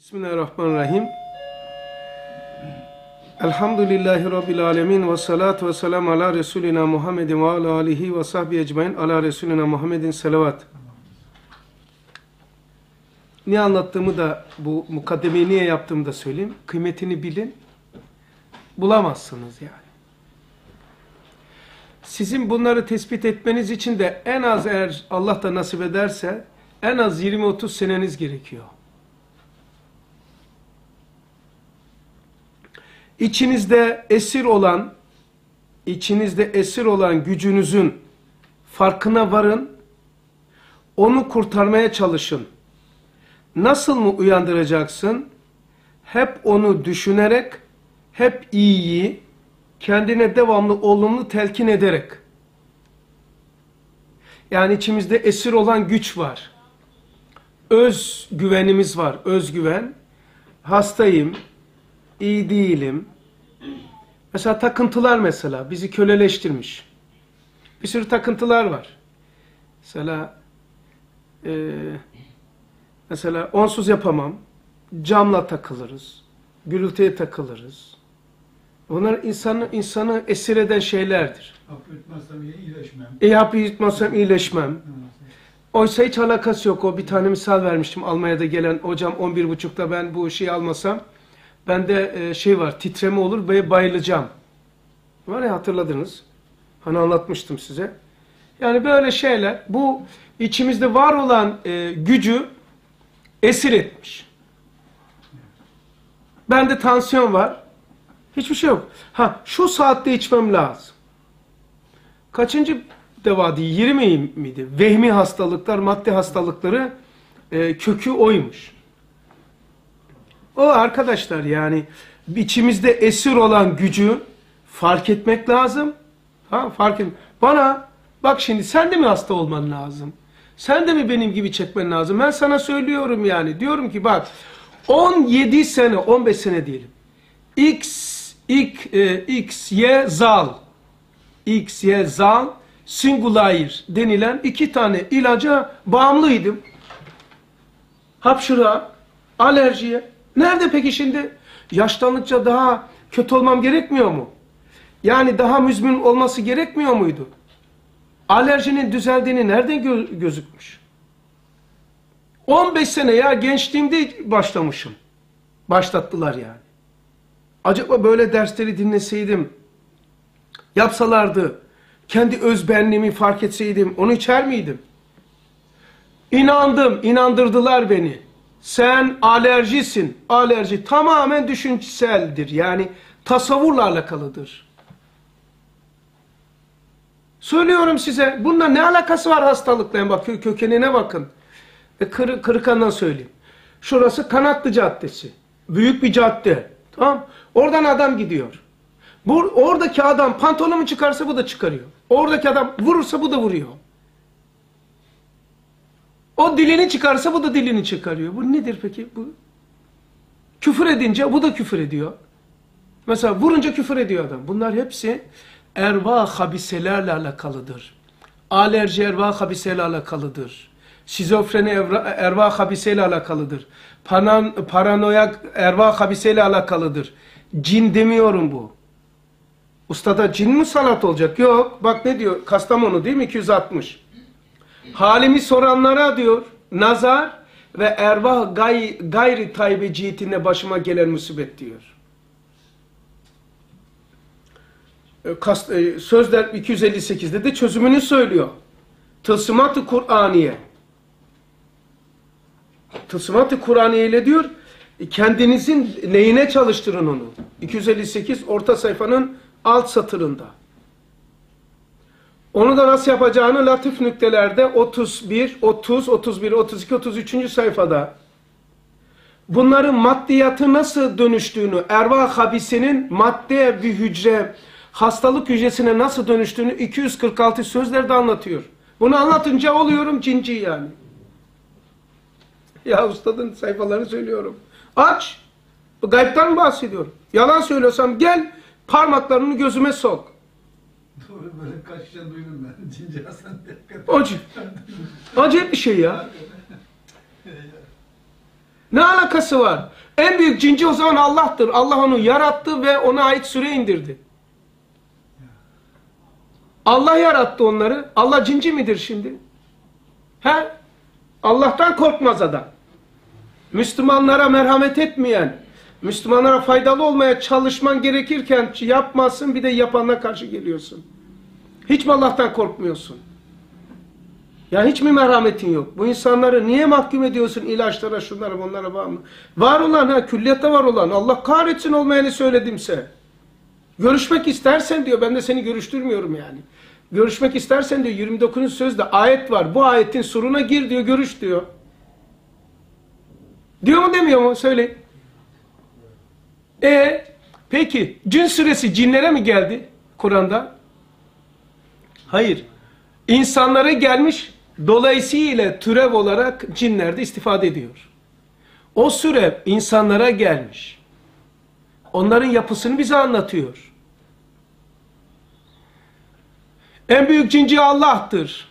Bismillahirrahmanirrahim. Elhamdülillahi Rabbil alemin ve salatu ve selamu ala Resulina Muhammedin ve ala alihi ve sahbihi ecmain ala Resulina Muhammedin selavat. Niye anlattığımı da, bu mukaddemeyi niye yaptığımı da söyleyeyim. Kıymetini bilin. Bulamazsınız yani. Sizin bunları tespit etmeniz için de en az, eğer Allah da nasip ederse, en az 20-30 seneniz gerekiyor. İçinizde esir olan gücünüzün farkına varın, onu kurtarmaya çalışın. Nasıl mı uyandıracaksın? Hep onu düşünerek, hep iyiyi, kendine devamlı olumlu telkin ederek. Yani içimizde esir olan güç var. Özgüvenimiz var, özgüven. Hastayım, iyi değilim. Mesela takıntılar bizi köleleştirmiş. Bir sürü takıntılar var. Mesela onsuz yapamam. Camla takılırız. Gürültüye takılırız. Bunlar insanı esir eden şeylerdir. Hapı yutmazsam iyileşmem. Hapı yutmazsam iyileşmem. Oysa hiç alakası yok. O bir tane misal vermiştim. Almanya'da gelen hocam 11.30'da ben bu şeyi almasam, bende var, titreme olur ve bayılacağım. Var ya, hatırladınız. Hani anlatmıştım size. Yani böyle şeyler, bu içimizde var olan gücü esir etmiş. Bende tansiyon var. Hiçbir şey yok. Şu saatte içmem lazım. Kaçıncı deva değil? 20 miydi? Vehmi hastalıklar, madde hastalıkları kökü oymuş. O arkadaşlar, yani içimizde esir olan gücü fark etmek lazım. Bana bak, şimdi sen de mi hasta olman lazım? Sen de mi benim gibi çekmen lazım? Ben sana söylüyorum yani. Diyorum ki bak, 17 sene, 15 sene diyelim. X, Y, zal, singulair denilen 2 tane ilaca bağımlıydım. Hapşırığa, alerjiye. Nerede peki şimdi? Yaşlandıkça daha kötü olmam gerekmiyor mu? Yani daha müzmin olması gerekmiyor muydu? Alerjinin düzeldiğini nereden gözükmüş? 15 sene ya, gençliğimde başlamışım. Başlattılar yani. Acaba böyle dersleri dinleseydim, yapsalardı, kendi özbenliğimi fark etseydim, onu içer miydim? İnandırdılar beni. Sen alerjisin. Alerji tamamen düşünseldir. Yani tasavvurla alakalıdır. Söylüyorum size, bununla ne alakası var hastalıkla? Bak, kökenine bakın. Kırıkan'dan söyleyeyim. Şurası Kanatlı Caddesi. Büyük bir cadde. Tamam. Oradan adam gidiyor. Oradaki adam pantolonu çıkarsa bu da çıkarıyor. Oradaki adam vurursa bu da vuruyor. O dilini çıkarsa bu da dilini çıkarıyor. Bu nedir peki? Bu küfür edince bu da küfür ediyor. Mesela vurunca küfür ediyor adam. Bunlar hepsi erva habiselerle alakalıdır. Alerji erva habiseyle alakalıdır. Şizofreni erva habiseyle alakalıdır. Paranoyak erva habiseyle alakalıdır. Cin demiyorum bu. Ustada cin mi salat olacak? Yok. Bak ne diyor? Kastamonu değil mi? 260. Halimi soranlara diyor, nazar ve ervah gayri taybe cihetine başıma gelen musibet diyor. Sözler 258'de de çözümünü söylüyor. Tılsımat-ı Kur'aniye. Tılsımat-ı Kur'aniye ile diyor, kendinizin neyine çalıştırın onu. 258 orta sayfanın alt satırında. Onu da nasıl yapacağını latif nüktelerde 31, 30, 31, 32, 33. sayfada. Bunların maddiyatı nasıl dönüştüğünü, erva habisenin madde bir hücre, hastalık hücresine nasıl dönüştüğünü 246 sözlerde anlatıyor. Bunu anlatınca oluyorum cinci yani. Ya ustadın sayfalarını söylüyorum. Aç. Bu gaybtan bahsediyorum. Yalan söylüyorsam gel parmaklarını gözüme sok. Doğru, böyle kaç kişiden duydum ben. Cinci Hasan diye. Acayip bir şey ya. Ne alakası var? En büyük cinci o zaman Allah'tır. Allah onu yarattı ve ona ait süre indirdi. Allah yarattı onları. Allah cinci midir şimdi? He? Allah'tan korkmaz adam. Müslümanlara merhamet etmeyen, Müslümanlara faydalı olmaya çalışman gerekirken yapmazsın, bir de yapanlara karşı geliyorsun. Hiç mi Allah'tan korkmuyorsun? Ya hiç mi merhametin yok? Bu insanları niye mahkum ediyorsun ilaçlara, şunlara, bunlara bağımlı? Var olan, ha, külliyatta var olan, Allah kahretsin olmayanı söyledimse. Görüşmek istersen diyor, ben de seni görüştürmüyorum yani. Görüşmek istersen diyor, 29. sözde ayet var. Bu ayetin suruna gir diyor, görüş diyor. Diyor mu demiyor mu? Söyleyin. Peki cin suresi cinlere mi geldi Kur'an'da? Hayır. İnsanlara gelmiş, dolayısıyla türev olarak cinler de istifade ediyor. O süre insanlara gelmiş. Onların yapısını bize anlatıyor. En büyük cinci Allah'tır.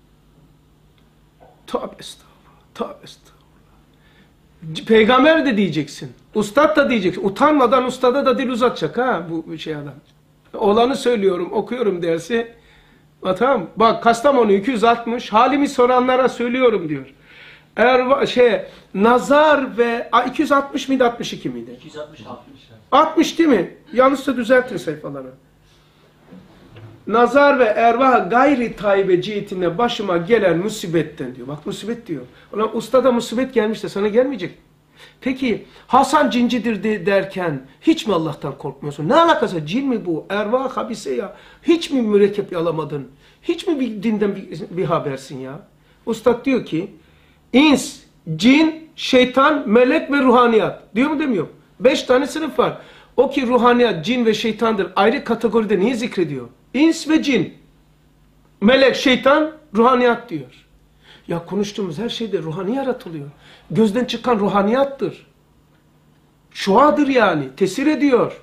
Tövbe estağfurullah. Tövbe estağfurullah. Peygamber de diyeceksin. Ustad da diyeceksin. Utanmadan ustada da dil uzatacak ha bu şey adam. Olanı söylüyorum, okuyorum dersi. Tamam. Bak Kastamonu 260 halimi soranlara söylüyorum diyor. Eğer nazar ve 260 mıydı 62 miydi? 260 60 değil mi? Yanlışsa düzeltin sayfaları. Nazar ve ervah gayri tayyibe cihetine başıma gelen musibetten diyor. Bak musibet diyor. Ulan ustada musibet gelmiş de sana gelmeyecek. Peki Hasan cincidir derken hiç mi Allah'tan korkmuyorsun? Ne alakası? Cin mi bu? Ervah habise ya. Hiç mi mürekkep yalamadın? Hiç mi bir dinden bir habersin ya? Ustad diyor ki ins, cin, şeytan, melek ve ruhaniyat. Diyor mu demiyor? 5 tane sınıf var. O ki ruhaniyat, cin ve şeytandır. Ayrı kategoride niye zikrediyor? İns ve cin. Melek, şeytan, ruhaniyat diyor. Ya konuştuğumuz her şeyde ruhani yaratılıyor. Gözden çıkan ruhaniyattır. Şuadır yani. Tesir ediyor.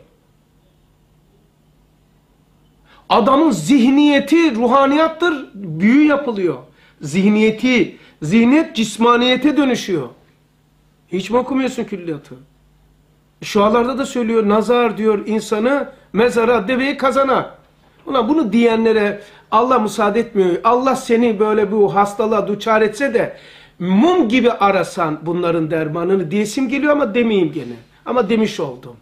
Adamın zihniyeti ruhaniyattır. Büyü yapılıyor. Zihniyet cismaniyete dönüşüyor. Hiç mi okumuyorsun külliyatı? Şualarda da söylüyor. Nazar diyor insanı mezara, deveyi kazana. Ulan bunu diyenlere Allah müsaade etmiyor. Allah seni böyle bu hastalığa duçar etse de mum gibi arasan bunların dermanını diyesim geliyor ama demeyeyim gene. Ama demiş oldum.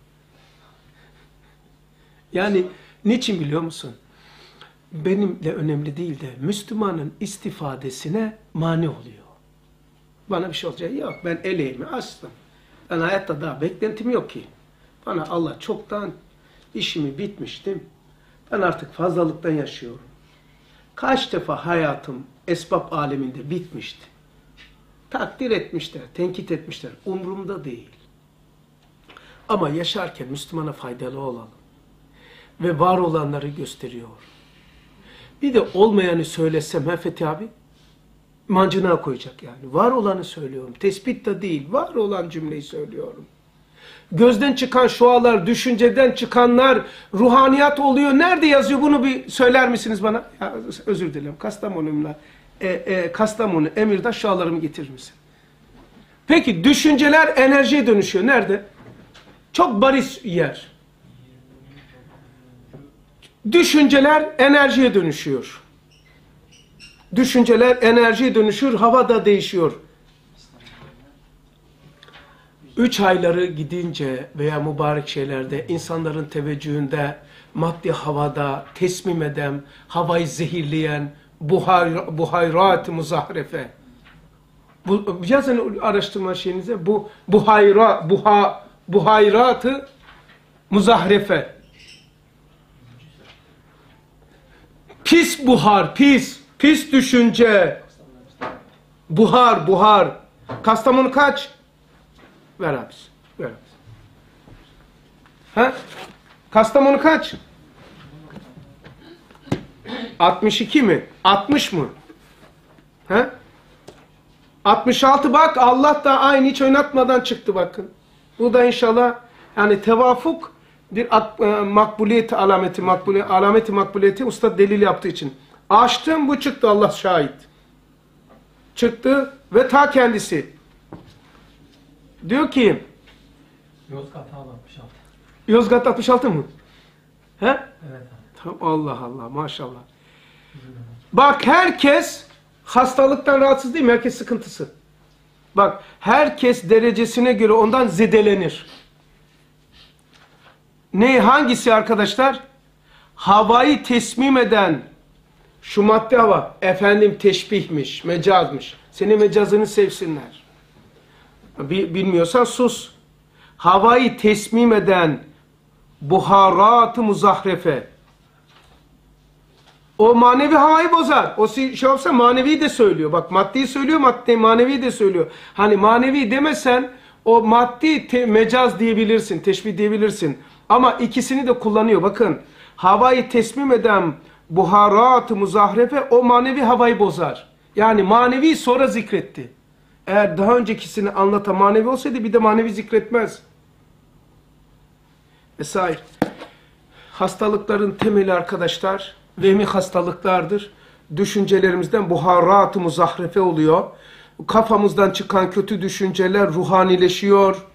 Yani niçin biliyor musun? Benimle önemli değil de Müslümanın istifadesine mani oluyor. Bana bir şey olacak yok. Ben eleğimi açtım. Ben hayatta daha beklentim yok ki. Bana Allah çoktan işimi bitmiştim. Ben artık fazlalıktan yaşıyorum. Kaç defa hayatım esbab aleminde bitmişti. Takdir etmişler, tenkit etmişler. Umrumda değil. Ama yaşarken Müslümana faydalı olalım. Ve var olanları gösteriyor. Bir de olmayanı söylesem ha Fethi abi, mancına koyacak yani. Var olanı söylüyorum. Tespit de değil. Var olan cümleyi söylüyorum. Gözden çıkan şualar, düşünceden çıkanlar ruhaniyat oluyor. Nerede yazıyor? Bunu bir söyler misiniz bana? Ya, özür dilerim. Kastamonu, Emir'de şualarımı getirir misin? Peki düşünceler enerjiye dönüşüyor. Nerede? Çok bariz yer. Düşünceler enerjiye dönüşüyor. Düşünceler enerjiye dönüşür, hava da değişiyor. 3 ayları gidince veya mübarek şeylerde insanların teveccühünde, maddi havada tesmim eden, havayı zehirleyen buhayrat-ı muzahrefe. Yazın araştırma şeyinize buhayrat-ı muzahrefe. Pis buhar, pis düşünce. Buhar. Kastamonu kaç? Ver abisi. Ver abisi. Ha? Kastamonu kaç? 62 mi? 60 mı? Ha? 66 bak Allah da aynı hiç oynatmadan çıktı bakın. Bu da inşallah yani tevafuk bir makbuliyet alameti makbuliyeti usta delil yaptığı için. Açtım bu çıktı Allah şahit. Çıktı ve ta kendisi. Diyor ki Yozgat abi 66. Yozgat 66 mı? He? Evet abi. Tamam, Allah Allah maşallah. Bak herkes hastalıktan rahatsız değil mi? Herkes sıkıntısı. Bak herkes derecesine göre ondan zedelenir. Ne hangisi arkadaşlar? Havayı teslim eden şu madde hava efendim teşbihmiş, mecazmış. Senin mecazını sevsinler. Bilmiyorsan sus. Havayı teslim eden buharat-ı muzahrefe. O manevi havayı bozar. O şey olsa manevi de söylüyor. Bak maddeyi söylüyor, manevi de söylüyor. Hani manevi demesen o maddi mecaz diyebilirsin, teşbih diyebilirsin. Ama ikisini de kullanıyor. Bakın havayı teslim eden buharat-ı muzahrefe o manevi havayı bozar. Yani manevi sonra zikretti. Eğer daha öncekisini anlatan manevi olsaydı bir de manevi zikretmez. Vesaire. Hastalıkların temeli arkadaşlar vehmi hastalıklardır. Düşüncelerimizden buharat-ı muzahrefe oluyor. Kafamızdan çıkan kötü düşünceler ruhanileşiyor.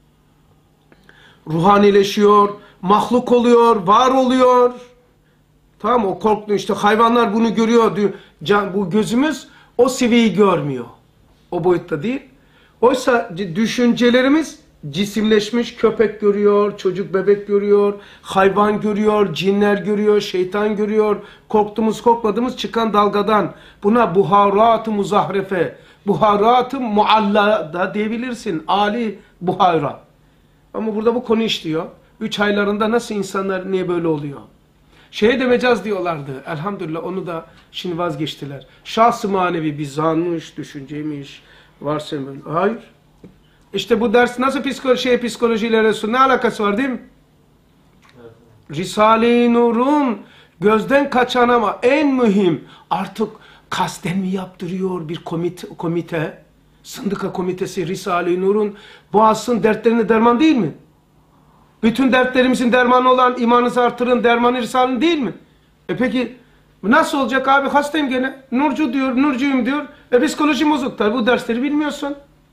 Ruhanileşiyor. Mahluk oluyor. Var oluyor. Tamam o korktu işte hayvanlar bunu görüyor. Bu gözümüz o seviyeyi görmüyor. O boyutta değil. Oysa düşüncelerimiz cisimleşmiş, köpek görüyor, çocuk bebek görüyor, hayvan görüyor, cinler görüyor, şeytan görüyor. Korktuğumuz korkmadığımız çıkan dalgadan. Buna buharat-ı muzahrefe, buharat-ı mualla da diyebilirsin. Ali buhara. Ama burada bu konu işliyor. 3 aylarında nasıl insanlar niye böyle oluyor? Şeye de mecaz diyorlardı. Elhamdülillah onu da şimdi vazgeçtiler. Şahs-ı manevi bir zanmış, düşünceymiş. Varsa böyle. Hayır. İşte bu ders nasıl psikolojiyle Resul ne alakası var değil mi? Evet. Risale-i Nur'un gözden kaçan ama en mühim artık kasten mi yaptırıyor bir komite? Sındıka komitesi Risale-i Nur'un boğazsın dertlerine derman değil mi? Bütün dertlerimizin dermanı olan imanınızı artırın dermanı Risale'nin değil mi? Peki nasıl olacak abi hastayım gene. Nurcu diyor, nurcuyum diyor. Psikolojim bozuk tabi bu dersleri bilmiyorsun.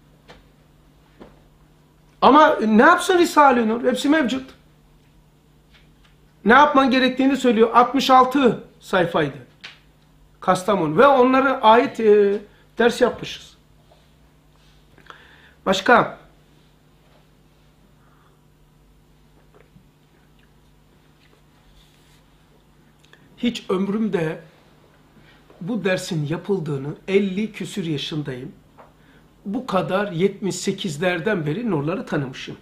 Ama ne yapsın Risale-i Nur? Hepsi mevcut. Ne yapman gerektiğini söylüyor. 66 sayfaydı. Kastamonu. Ve onlara ait ders yapmışız. Başka? Hiç ömrümde bu dersin yapıldığını 50 küsür yaşındayım. Bu kadar 78'lerden beri nurları tanımışım.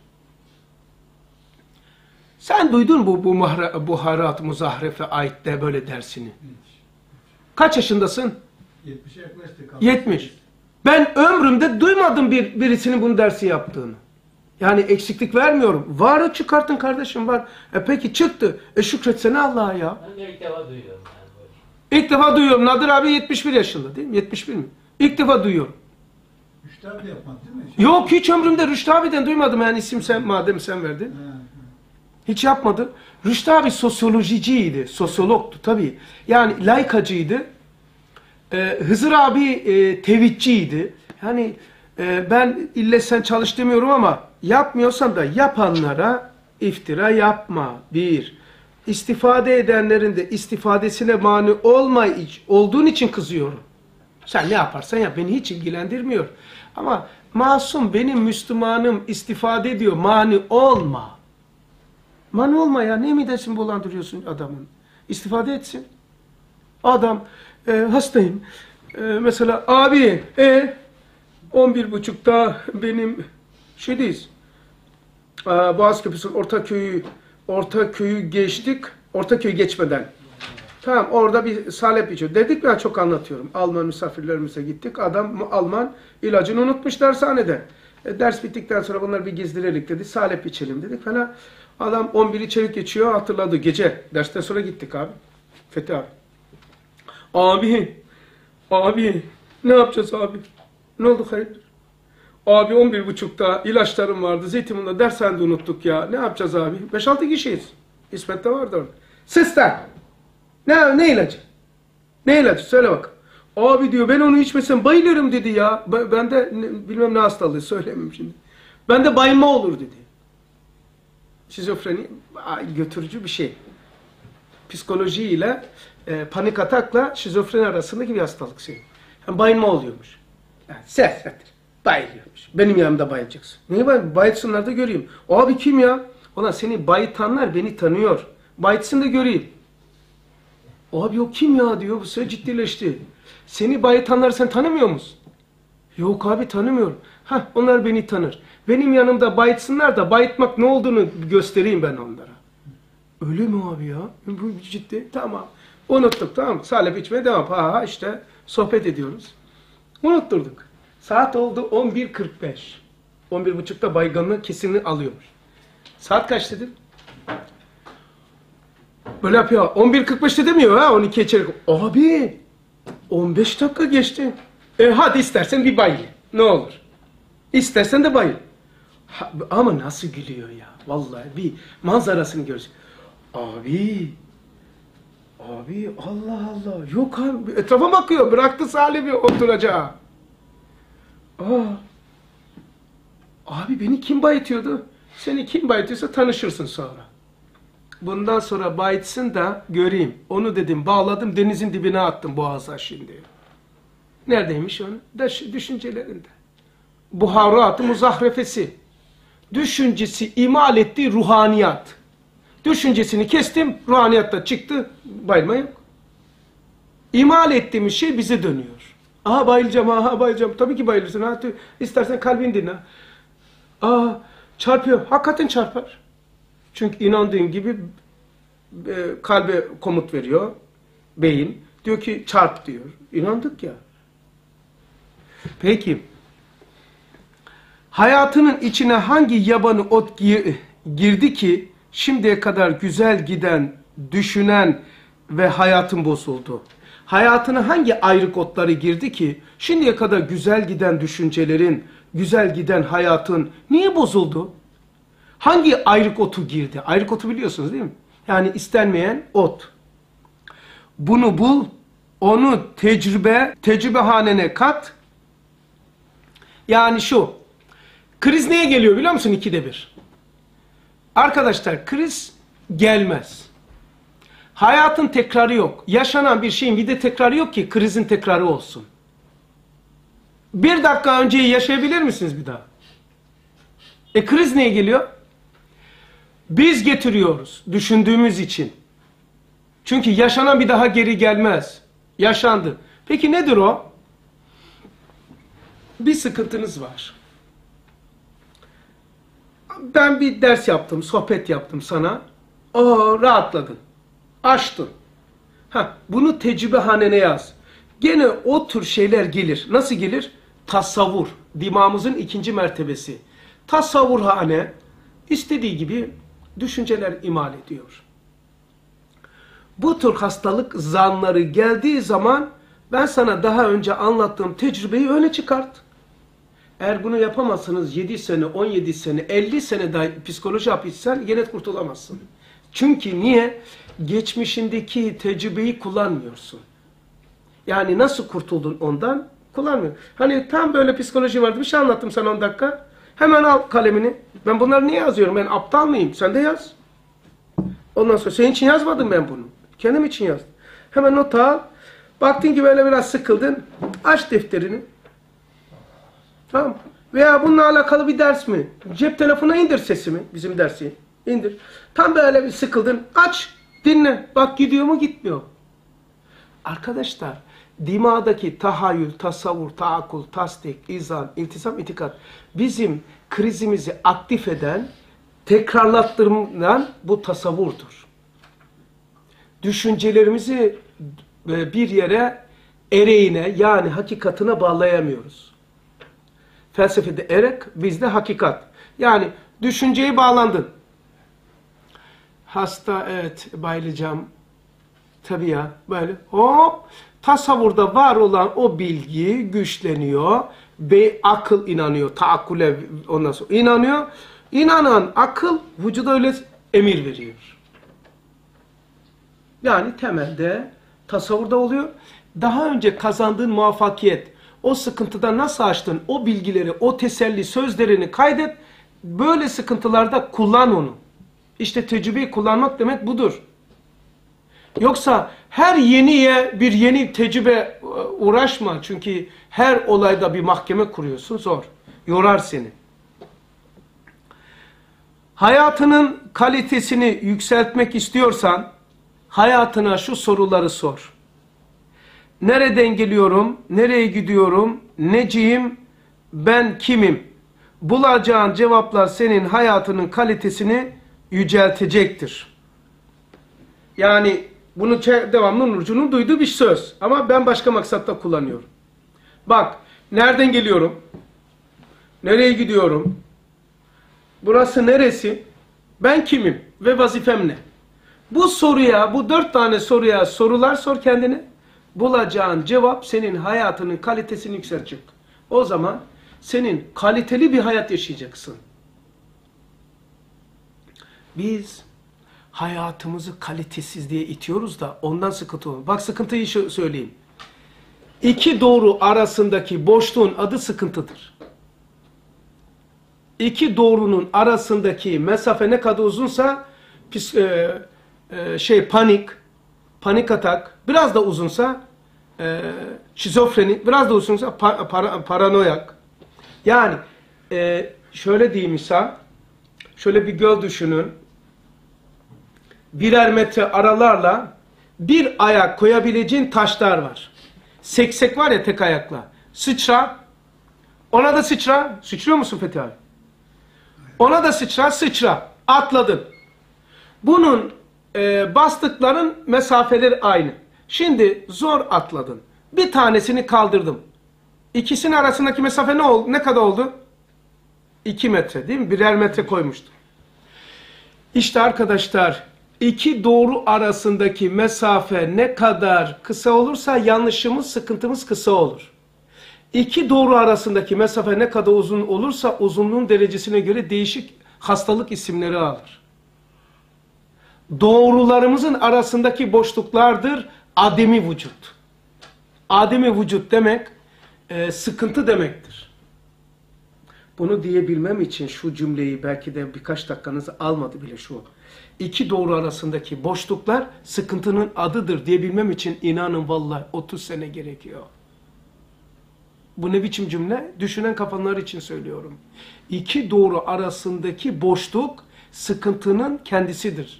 Sen duydun bu buharat muzahrefe ait de böyle dersini. Kaç yaşındasın? 70'e yaklaştık. 70. Ben ömrümde duymadım birisinin bunu dersi yaptığını. Yani eksiklik vermiyorum. Varı çıkartın kardeşim var. Peki çıktı. Şükretsene Allah'a ya. Ben de ilk defa duyuyorum. İlk defa duyuyorum. Nadir abi 71 yaşında değil mi? 71 mi? İlk defa duyuyorum. Rüştü abi de yapmadı değil mi? Yok hiç ömrümde Rüştü abiden duymadım. Yani madem sen verdin. Hiç yapmadı. Rüştü abi sosyolojiciydi. Sosyologtu tabii. Yani laykacıydı. Hızır abi tevhidciydi. Yani ben ille sen çalış demiyorum ama yapmıyorsan da yapanlara iftira yapma. Bir. İstifade edenlerin de istifadesine mani olduğun için kızıyorum. Sen ne yaparsan yap beni hiç ilgilendirmiyor. Ama masum benim Müslümanım istifade ediyor mani olma. Mani olma ya ne midesini bulandırıyorsun adamın. İstifade etsin. Adam hastayım. Mesela abi 11.30'da benim şeydeyiz. Boğaz Köprüsü Ortaköy'ü geçtik. Ortaköy geçmeden. Tamam orada bir salep içiyor. Dedik ya çok anlatıyorum. Alman misafirlerimize gittik. Adam Alman ilacını unutmuş dershanede. Ders bittikten sonra bunları bir gezdirelim dedi. Salep içelim dedik falan. Adam 11'i çeyrek geçiyor hatırladı. Gece dersten sonra gittik abi. Fethi abi. Abi ne yapacağız abi? Ne oldu hayırdır? Abi 11.30'da ilaçlarım vardı. Zeytinburnu'nda dershanede unuttuk ya. Ne yapacağız abi? 5-6 kişiyiz. İsmet de vardı orada. Sesler. Ne ilacı? Ne ilacı? Söyle bak. Abi diyor ben onu içmesem bayılırım dedi ya. Ben de bilmem ne hastalığı söylemeyeyim şimdi. Bende bayılma olur dedi. Şizofreni götürücü bir şey. Psikoloji ile panik atakla şizofreni arasındaki bir hastalık şey. Yani bayılma oluyormuş. Yani sersettir. Bayılıyormuş. Benim yanımda bayılacaksın. Niye bayılsınlar da göreyim. Abi kim ya? Ulan seni bayıtanlar beni tanıyor. Bayıtsın da göreyim. Abi o kim ya diyor. Bu sefer ciddileşti. Seni bayıtanları sen tanımıyor musun? Yok abi tanımıyorum. Hah onlar beni tanır. Benim yanımda bayıtsınlar da bayıtmak ne olduğunu göstereyim ben onlara. Öyle mi abi ya? Bu ciddi. Tamam. Unuttuk tamam. Salep içmeye devam. Ha işte sohbet ediyoruz. Unutturduk. Saat oldu 11.45. 11.30'da bayganlığı kesinlikle alıyormuş. Saat kaç dedim? Böyle yapıyor. 11.45'te demiyor ha 12'ye çeyrek. Abi 15 dakika geçti. Hadi istersen bir bayıl. Ne olur. İstersen de bayıl. Ama nasıl gülüyor ya. Vallahi bir manzarasını görürsün. Abi Allah Allah. Yok abi etrafa bakıyor. Bıraktı Salim'i oturacağı. Abi beni kim bayıtıyordu? Seni kim bayıtıyorsa tanışırsın sonra. Bundan sonra bayıtsın da göreyim. Onu dedim bağladım denizin dibine attım boğaza şimdi. Neredeymiş onu? Düşüncelerinde. Buharat-ı muzahrefesi. Düşüncesi imal ettiği ruhaniyat. Düşüncesini kestim, ruhaniyatta çıktı, bayılma yok. İmal ettiğimiz şey bize dönüyor. Aha bayılacağım. Tabii ki bayılırsın. Ha, istersen kalbin dinle. Çarpıyor. Hakikaten çarpar. Çünkü inandığın gibi kalbe komut veriyor. Beyin. Diyor ki çarp diyor. İnandık ya. Peki. Hayatının içine hangi yabanı ot girdi ki şimdiye kadar güzel giden, düşünen ve hayatın bozuldu? Hayatına hangi ayrık otları girdi ki şimdiye kadar güzel giden düşüncelerin, güzel giden hayatın niye bozuldu? Hangi ayrık otu girdi? Ayrık otu biliyorsunuz değil mi? Yani istenmeyen ot. Bunu bul, onu tecrübehanene kat. Yani şu, kriz neye geliyor biliyor musun? 2'de 1. Arkadaşlar kriz gelmez. Hayatın tekrarı yok. Yaşanan bir şeyin bir de tekrarı yok ki krizin tekrarı olsun. 1 dakika önceyi yaşayabilir misiniz bir daha? Kriz neye geliyor? Biz getiriyoruz düşündüğümüz için. Çünkü yaşanan bir daha geri gelmez. Yaşandı. Peki nedir o? Bir sıkıntınız var. Ben bir ders yaptım, sohbet yaptım sana. Rahatladın. Açtın. Bunu tecrübehanene yaz. Gene o tür şeyler gelir. Nasıl gelir? Tasavvur. Dimağımızın 2. mertebesi. Tasavvurhane istediği gibi düşünceler imal ediyor. Bu tür hastalık zanları geldiği zaman ben sana daha önce anlattığım tecrübeyi öne çıkart. Eğer bunu yapamazsanız 7 sene, 17 sene, 50 sene daha psikoloji yapıysan yine kurtulamazsın. Çünkü niye? Geçmişindeki tecrübeyi kullanmıyorsun. Yani nasıl kurtuldun ondan? Kullanmıyor. Hani tam böyle psikoloji vardı. Bir şey anlattım sana 10 dakika. Hemen al kalemini. Ben bunları niye yazıyorum? Ben aptal mıyım? Sen de yaz. Ondan sonra senin için yazmadım ben bunu. Kendim için yazdım. Hemen not al. Baktın ki böyle biraz sıkıldın. Aç defterini. Tamam. Veya bununla alakalı bir ders mi? Cep telefonuna indir sesimi. Bizim dersi. İndir. Tam böyle bir sıkıldın. Aç. Dinle. Bak gidiyor mu gitmiyor. Arkadaşlar dimağdaki tahayyül, tasavvur, taakkul, tasdik, izan, iltisam, itikat bizim krizimizi aktif eden, tekrarlattırılan bu tasavvurdur. Düşüncelerimizi bir yere ereğine yani hakikatine bağlayamıyoruz. Felsefede erek, bizde hakikat. Yani düşünceyi bağlandın. Hasta, evet bayılacağım. Tabii ya böyle hop tasavvurda var olan o bilgi güçleniyor. Akıl inanıyor. Taakkule ondan sonra inanıyor. İnanan akıl vücuda öyle emir veriyor. Yani temelde tasavvurda oluyor. Daha önce kazandığın muvaffakiyet, o sıkıntıda nasıl açtın, o bilgileri, o teselli sözlerini kaydet. böyle sıkıntılarda kullan onu. İşte tecrübeyi kullanmak demek budur. Yoksa her yeniye bir yeni tecrübe uğraşma. Çünkü her olayda bir mahkeme kuruyorsun. Zor. Yorar seni. Hayatının kalitesini yükseltmek istiyorsan hayatına şu soruları sor. Nereden geliyorum? Nereye gidiyorum? Neciyim? Ben kimim? Bulacağın cevaplar senin hayatının kalitesini yüceltecektir. Yani bunu devamlı Nurcu'nun duyduğu bir söz. Ama ben başka maksatta kullanıyorum. Bak, nereden geliyorum? Nereye gidiyorum? Burası neresi? Ben kimim? Ve vazifem ne? Bu soruya, bu 4 tane soruya sorular sor kendine. Bulacağın cevap senin hayatının kalitesini yükseltecek. O zaman senin kaliteli bir hayat yaşayacaksın. Biz hayatımızı kalitesiz diye itiyoruz da ondan sıkıntı olur. Bak sıkıntıyı söyleyeyim. İki doğru arasındaki boşluğun adı sıkıntıdır. İki doğrunun arasındaki mesafe ne kadar uzunsa panik atak, biraz da uzunsa şizofreni, biraz da uzunsa paranoyak. Yani şöyle diyeyim İsa, şöyle bir göl düşünün. Birer metre aralarla bir ayak koyabileceğin taşlar var. Seksek var ya tek ayakla. Sıçra. Ona da sıçra. Sıçrıyor musun Fethi abi? Ona da sıçra. Atladın. Bunun bastıkların mesafeleri aynı. Şimdi zor atladın. Bir tanesini kaldırdım. İkisinin arasındaki mesafe ne kadar oldu? 2 metre değil mi? Birer metre koymuştum. İşte arkadaşlar, iki doğru arasındaki mesafe ne kadar kısa olursa yanlışımız, sıkıntımız kısa olur. İki doğru arasındaki mesafe ne kadar uzun olursa uzunluğun derecesine göre değişik hastalık isimleri alır. Doğrularımızın arasındaki boşluklardır ademi vücut. Ademi vücut demek sıkıntı demektir. Bunu diyebilmem için şu cümleyi belki de birkaç dakikanızı almadı bile şu. İki doğru arasındaki boşluklar sıkıntının adıdır diyebilmem için inanın vallahi 30 sene gerekiyor. Bu ne biçim cümle? Düşünen kafanlar için söylüyorum. İki doğru arasındaki boşluk sıkıntının kendisidir.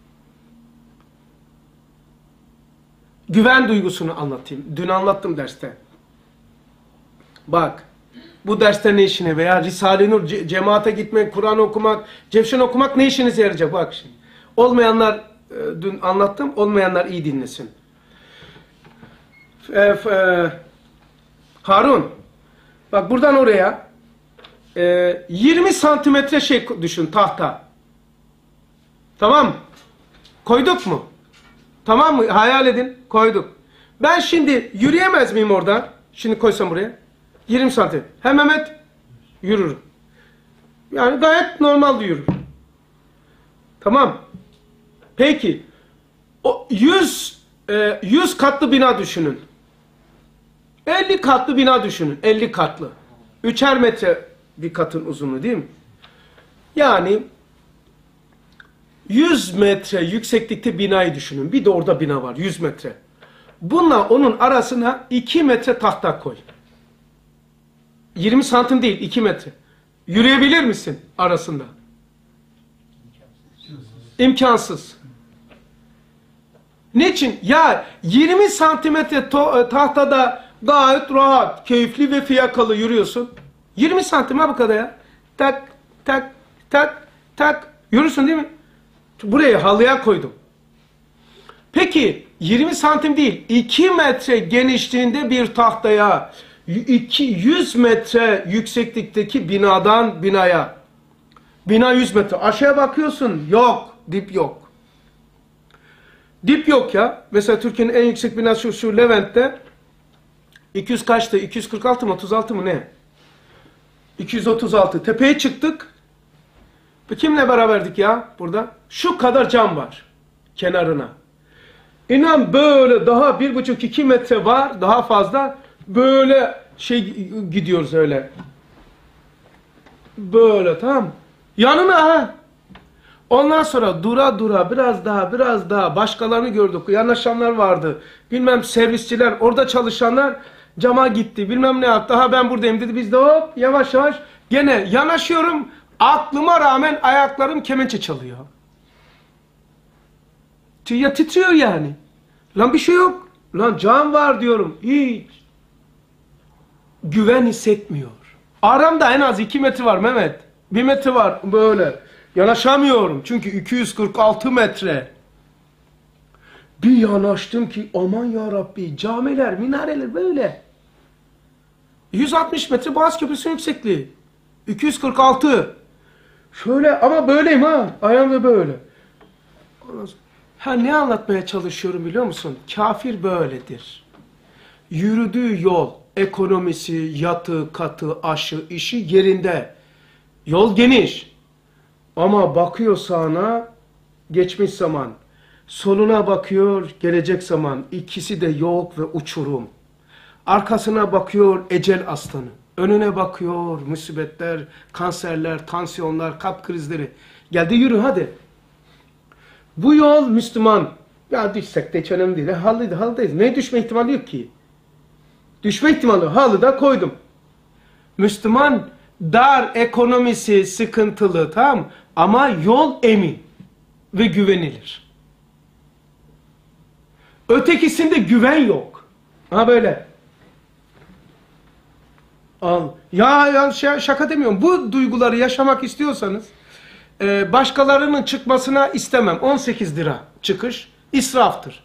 Güven duygusunu anlatayım. Dün anlattım derste. Bak, bu derste ne işine veya Risale-i Nur, cemaate gitmek, Kur'an okumak, Cevşen okumak ne işinize yarayacak? Bak şimdi. Olmayanlar, dün anlattım, olmayanlar iyi dinlesin. Harun, bak buradan oraya 20 santimetre şey düşün, tahta. Tamam mı? Koyduk mu? Tamam mı? Hayal edin. Koyduk. Ben şimdi yürüyemez miyim orada? Şimdi koysam buraya. 20 santim. Hem Mehmet yürürüm. Yani gayet normal yürür. Tamam. Peki. O 100 katlı bina düşünün. 50 katlı bina düşünün. 50 katlı. 3'er metre bir katın uzunluğu değil mi? Yani 100 metre yükseklikte binayı düşünün. Bir de orada bina var. 100 metre. Bununla onun arasına 2 metre tahta koy. 20 santim değil, 2 metre. Yürüyebilir misin arasında? İmkansız. Niçin? Ya 20 santimetre tahtada gayet rahat, keyifli ve fiyakalı yürüyorsun. 20 santim ha bu kadar ya. Tak, tak, tak, tak. Yürürsün değil mi? Buraya halıya koydum. Peki 20 santim değil, 2 metre genişliğinde bir tahtaya 100 metre yükseklikteki binadan binaya. Bina 100 metre. Aşağıya bakıyorsun. Yok. Dip yok. Dip yok ya. Mesela Türkiye'nin en yüksek binası şu Levent'te 200 kaçtı? 246 mı? 36 mı ne? 236. Tepeye çıktık. Kimle beraberdik ya burada? Şu kadar cam var. Kenarına. İnan böyle daha 1,5-2 metre var. Daha fazla. Böyle gidiyoruz öyle. Böyle tamam. Yanına ha. Ondan sonra dura dura biraz daha başkalarını gördük. Yanaşanlar vardı. Bilmem servisçiler, orada çalışanlar cama gitti. Bilmem ne yaptı. Ha ben buradayım dedi. Biz de hop yavaş yavaş gene yanaşıyorum. Aklıma rağmen ayaklarım kemençe çalıyor. Ya titriyor yani. Lan bir şey yok. Lan can var diyorum. Hiç. Güven hissetmiyor. Aramda en az 2 metre var Mehmet. 1 metre var böyle. Yanaşamıyorum. Çünkü 246 metre. Bir yanaştım ki aman ya Rabbi camiler, minareler böyle. 160 metre Boğaz Köprüsü'nün yüksekliği. 246. Şöyle ama böyleyim ha. Ayağım da böyle. Ha ne anlatmaya çalışıyorum biliyor musun? Kafir böyledir. Yürüdüğü yol, ekonomisi, yatı, katı, aşı, işi yerinde. Yol geniş. Ama bakıyor sağına, geçmiş zaman. Soluna bakıyor, gelecek zaman. İkisi de yok ve uçurum. Arkasına bakıyor, ecel aslanı. Önüne bakıyor, musibetler, kanserler, tansiyonlar, kalp krizleri. Geldi yürü hadi. Bu yol Müslüman. Ya düşsek de hiç önemli değil. Halıdayız. Ne düşme ihtimali yok ki? Düşme ihtimali halıda koydum. Müslüman dar, ekonomisi sıkıntılı, tamam, ama yol emin ve güvenilir. Ötekisinde güven yok. Ha böyle. Al. Ya şaka demiyorum. Bu duyguları yaşamak istiyorsanız başkalarının çıkmasına istemem. 18 lira çıkış israftır.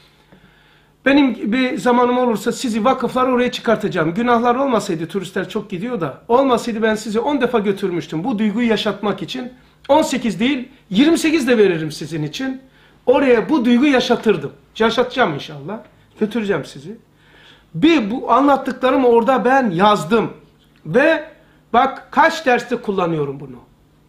Benim bir zamanım olursa sizi vakıflar oraya çıkartacağım. Günahlar olmasaydı, turistler çok gidiyor da, olmasaydı ben sizi 10 defa götürmüştüm. Bu duyguyu yaşatmak için 18 değil 28 de veririm sizin için. Oraya bu duyguyu yaşatırdım. Yaşatacağım inşallah. Götüreceğim sizi. Bu anlattıklarımı orada ben yazdım. Ve bak kaç derste kullanıyorum bunu.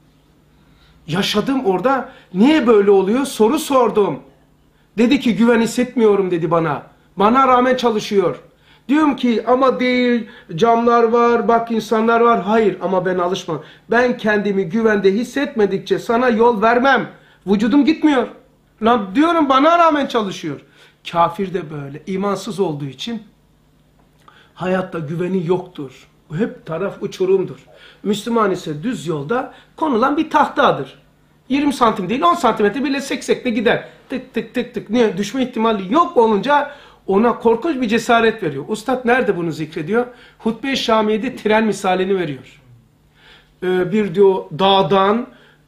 Yaşadım orada. Niye böyle oluyor? Soru sordum. Dedi ki güven hissetmiyorum dedi bana. Bana rağmen çalışıyor. Diyorum ki ama değil, camlar var, bak insanlar var. Hayır ama ben alışmam. Ben kendimi güvende hissetmedikçe sana yol vermem. Vücudum gitmiyor. Lan diyorum bana rağmen çalışıyor. Kafir de böyle. İmansız olduğu için hayatta güveni yoktur. Hep taraf uçurumdur. Müslüman ise düz yolda konulan bir tahtadır. 20 santim değil 10 santimetre bile seksekle gider. Tık tık tık tık. Niye? Düşme ihtimali yok olunca ona korkunç bir cesaret veriyor. Ustad nerede bunu zikrediyor? Hutbe-i Şamiye'de tren misalini veriyor. Bir diyor dağdan,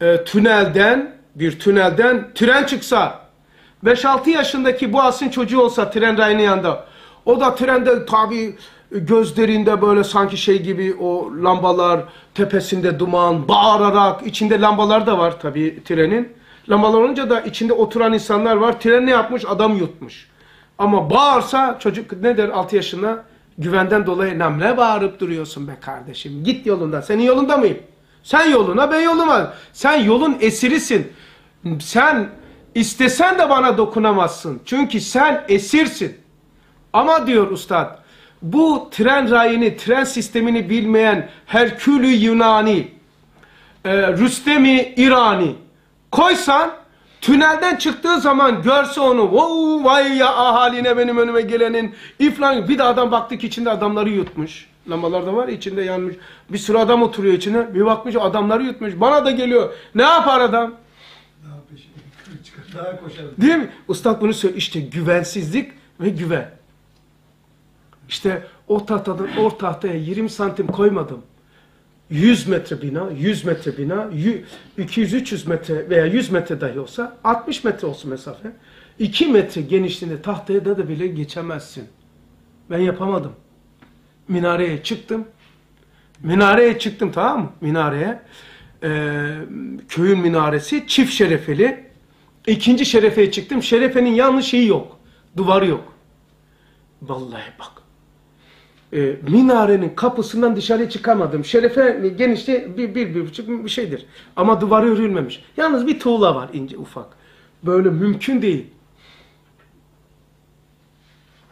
bir tünelden tren çıksa, 5-6 yaşındaki Boğaz'ın çocuğu olsa tren rayının yanında, o da trende tabi gözlerinde böyle sanki şey gibi o lambalar, tepesinde duman, bağırarak, içinde lambalar da var tabi trenin. Lambalar olunca da içinde oturan insanlar var. Tren ne yapmış? Adam yutmuş. Ama bağırsa çocuk ne der 6 yaşında? Güvenden dolayı ne bağırıp duruyorsun be kardeşim? Git yolunda. Senin yolunda mıyım? Sen yoluna, ben yoluma. Sen yolun esirisin. Sen istesen de bana dokunamazsın. Çünkü sen esirsin. Ama diyor ustad, bu tren rayını, tren sistemini bilmeyen Herkülü Yunani, Rüstem-i İrani koysan, tünelden çıktığı zaman görse onu, vay ya ahaline benim önüme gelenin, iflan, bir de adam baktı ki içinde adamları yutmuş. Lambalar da var içinde yanmış. Bir sürü adam oturuyor içine. Bir bakmış adamları yutmuş. Bana da geliyor. Ne yapar adam? Daha koşar. Değil mi? Ustad bunu söylüyor. İşte güvensizlik ve güven. İşte o tahtaya 20 santim koymadım. 100 metre bina, 100 metre bina, 200-300 metre veya 100 metre dahi olsa, 60 metre olsun mesafe. 2 metre genişliğinde tahtaya da bile geçemezsin. Ben yapamadım. Minareye çıktım. Minareye çıktım, tamam mı? Minareye. Köyün minaresi çift şerefeli. İkinci şerefeye çıktım. Şerefenin yanlış şeyi yok. Duvarı yok. Vallahi bak. Minarenin kapısından dışarıya çıkamadım. Şerefe genişte bir buçuk bir şeydir. Ama duvarı örülmemiş. Yalnız bir tuğla var ince ufak. Böyle mümkün değil.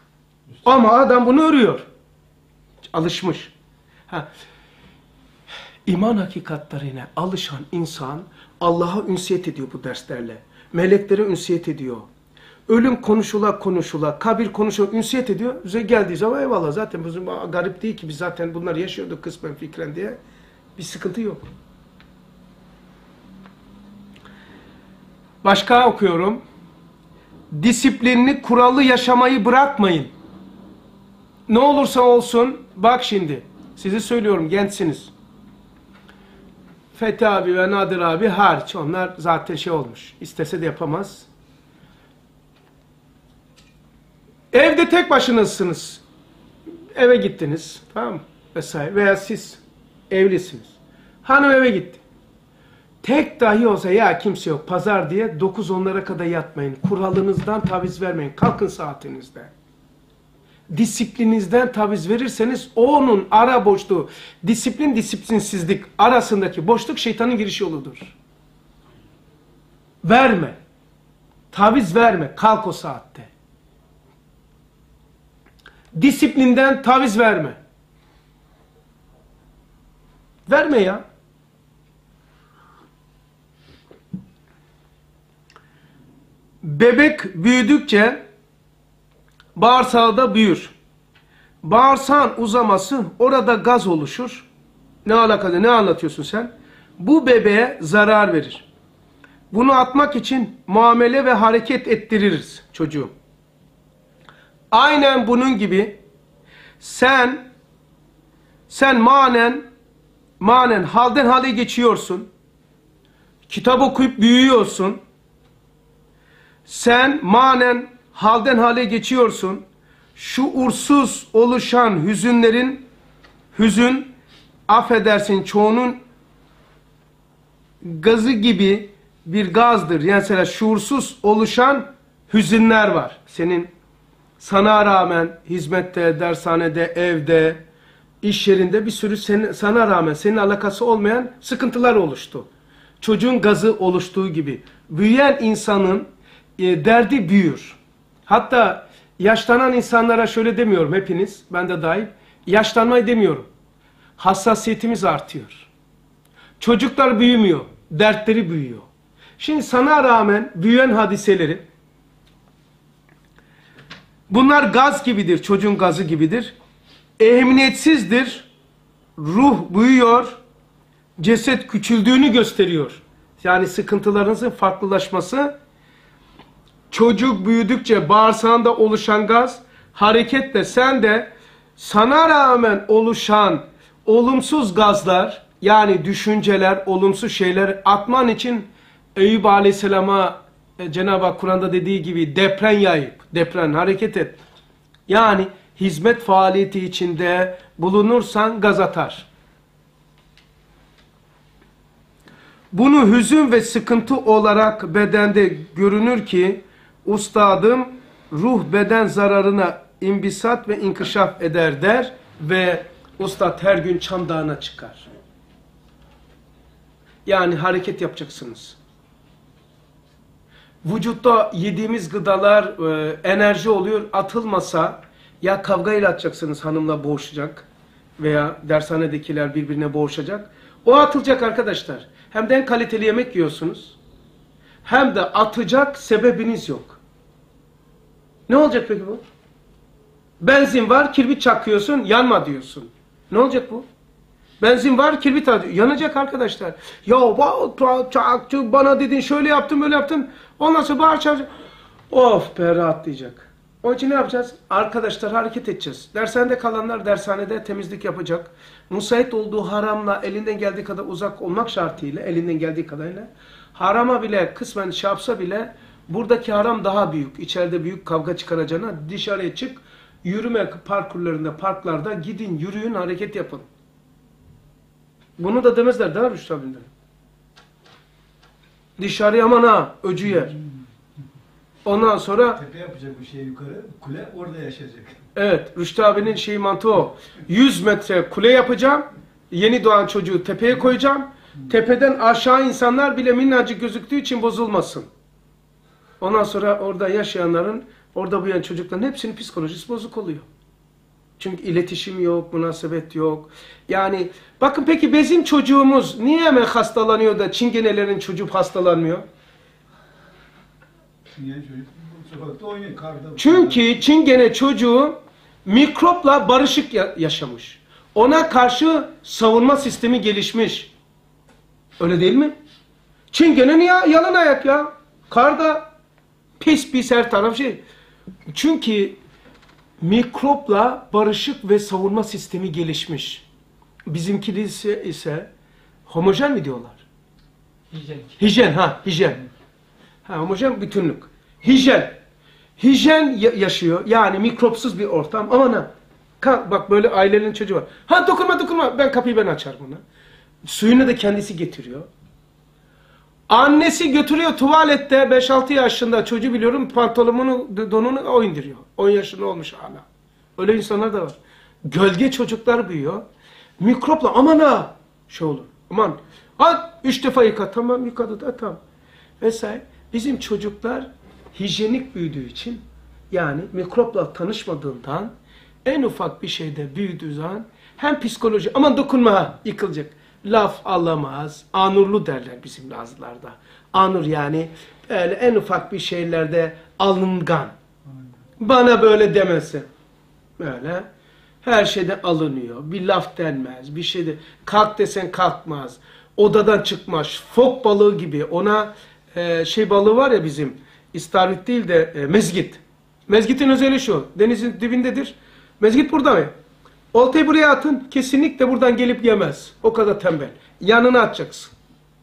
Ama adam bunu örüyor. Alışmış. İman hakikatlerine alışan insan Allah'a ünsiyet ediyor bu derslerle. Meleklere ünsiyet ediyor. Ölüm konuşula konuşula, kabir konuşula ünsiyet ediyor. Bize geldiği zaman eyvallah zaten bizim garip değil ki biz zaten bunları yaşıyorduk kısmen fikren diye. Bir sıkıntı yok. Başka okuyorum. Disiplinli, kurallı yaşamayı bırakmayın. Ne olursa olsun, bak şimdi, size söylüyorum gençsiniz. Fethi abi ve Nadir abi hariç, onlar zaten şey olmuş, istese de yapamaz. Evde tek başınızsınız. Eve gittiniz, tamam mı? Vesaire. Veya siz evlisiniz. Hanım eve gitti. Tek dahi olsa ya kimse yok pazar diye 9-10'lara kadar yatmayın. Kuralınızdan taviz vermeyin. Kalkın saatinizde. Disiplinizden taviz verirseniz onun ara boşluğu, disiplin disiplinsizlik arasındaki boşluk şeytanın giriş yoludur. Verme. Taviz verme. Kalk o saatte. Disiplinden taviz verme. Verme ya. Bebek büyüdükçe bağırsağı da büyür. Bağırsağın uzaması orada gaz oluşur. Ne alakalı, ne anlatıyorsun sen? Bu bebeğe zarar verir. Bunu atmak için muamele ve hareket ettiririz çocuğu. Aynen bunun gibi sen manen halden hale geçiyorsun. Kitap okuyup büyüyorsun. Sen manen halden hale geçiyorsun. Şuursuz oluşan hüzün, affedersin çoğunun gazı gibi bir gazdır. Yani mesela şuursuz oluşan hüzünler var. Sana rağmen hizmette, dershanede, evde, iş yerinde bir sürü sana rağmen senin alakası olmayan sıkıntılar oluştu. Çocuğun gazı oluştuğu gibi. Büyüyen insanın derdi büyür. Hatta yaşlanan insanlara şöyle demiyorum hepiniz, ben de dahil. Yaşlanmayı demiyorum. Hassasiyetimiz artıyor. Çocuklar büyümüyor, dertleri büyüyor. Şimdi sana rağmen büyüyen hadiseleri, bunlar gaz gibidir, çocuğun gazı gibidir. Ehemmiyetsizdir, ruh büyüyor, ceset küçüldüğünü gösteriyor. Yani sıkıntılarınızın farklılaşması, çocuk büyüdükçe bağırsağında oluşan gaz, hareketle sen de sana rağmen oluşan olumsuz gazlar, yani düşünceler, olumsuz şeyler atman için Eyüp Aleyhisselam'a Cenab-ı Hak Kur'an'da dediği gibi depren yayıp, depren hareket et. Yani hizmet faaliyeti içinde bulunursan gaz atar. Bunu hüzün ve sıkıntı olarak bedende görünür ki ustadım ruh beden zararına imbisat ve inkişaf eder der ve ustad her gün Çam Dağı'na çıkar. Yani hareket yapacaksınız. Vücutta yediğimiz gıdalar enerji oluyor, atılmasa ya kavgayla atacaksınız, hanımla boğuşacak veya dershanedekiler birbirine boğuşacak. O atılacak arkadaşlar. Hem de en kaliteli yemek yiyorsunuz. Hem de atacak sebebiniz yok. Ne olacak peki bu? Benzin var, kirbit çakıyorsun, yanma diyorsun. Ne olacak bu? Benzin var, kirbit atıyor. Yanacak arkadaşlar. Ya bana dedin, şöyle yaptın, böyle yaptın. Ondan sonra bağır çağır. Of be, rahatlayacak. Onun için ne yapacağız? Arkadaşlar hareket edeceğiz. Dershanede kalanlar dershanede temizlik yapacak. Müsait olduğu haramla elinden geldiği kadar uzak olmak şartıyla, elinden geldiği kadarıyla, harama bile kısmen şey yapsa bile buradaki haram daha büyük. İçeride büyük kavga çıkaracağına dışarıya çık. Yürüme parkurlarında, parklarda gidin, yürüyün, hareket yapın. Bunu da demezler daha Rüştü abinden. Dışarıya aman ha, öcü yer. Ondan sonra Tepe yapacak bir şey yukarı, kule orada yaşayacak. evet, Rüştü abinin şeyi mantığı o. 100 metre kule yapacağım. Yeni doğan çocuğu tepeye koyacağım. Tepeden aşağı insanlar bile minnacık gözüktüğü için bozulmasın. Ondan sonra orada yaşayanların, orada büyüyen çocukların hepsinin psikolojisi bozuk oluyor. Çünkü iletişim yok, münasebet yok. Yani bakın peki bizim çocuğumuz niye hemen hastalanıyor da Çingenelerin çocuğu hastalanmıyor? Çingene çocuk sokakta oynuyor karda. Çünkü Çingene çocuğu mikropla barışık yaşamış. Ona karşı savunma sistemi gelişmiş. Öyle değil mi? Çingene'nin yalan ayak ya. Karda pis pis her taraf şey. Çünkü mikropla barışık ve savunma sistemi gelişmiş. Bizimki ise homojen mi diyorlar? Hijyenik. Hijyen. Homojen bütünlük. Hijyen yaşıyor. Yani mikropsuz bir ortam. Aman ha. Bak böyle ailenin çocuğu var. Ha dokunma. Ben kapıyı açar buna. Suyunu da kendisi getiriyor. Annesi götürüyor tuvalette 5-6 yaşında çocuğu biliyorum pantolonunu, donunu o indiriyor. 10 yaşında olmuş hala. Öyle insanlar da var. Gölge çocuklar büyüyor. Mikropla aman ha şey olur. Aman. Ha 3 defa yıka. Tamam yıkadı da tamam. Vesaire. Bizim çocuklar hijyenik büyüdüğü için yani mikropla tanışmadığından en ufak bir şeyde büyüdüğü zaman hem psikoloji aman dokunma ha yıkılacak. Laf alamaz. Anurlu derler bizim Lazlılarda. Anur yani böyle en ufak bir şeylerde alıngan. Bana böyle demesin. Böyle her şeyde alınıyor. Bir laf denmez. Bir şeyde kalk desen kalkmaz. Odadan çıkmaz. Fok balığı gibi. Ona balığı var ya bizim. İstavrit değil de mezgit. Mezgitin özelliği şu. Denizin dibindedir. Mezgit burada mı? Oltayı buraya atın. Kesinlikle buradan gelip yemez. O kadar tembel. Yanına atacaksın.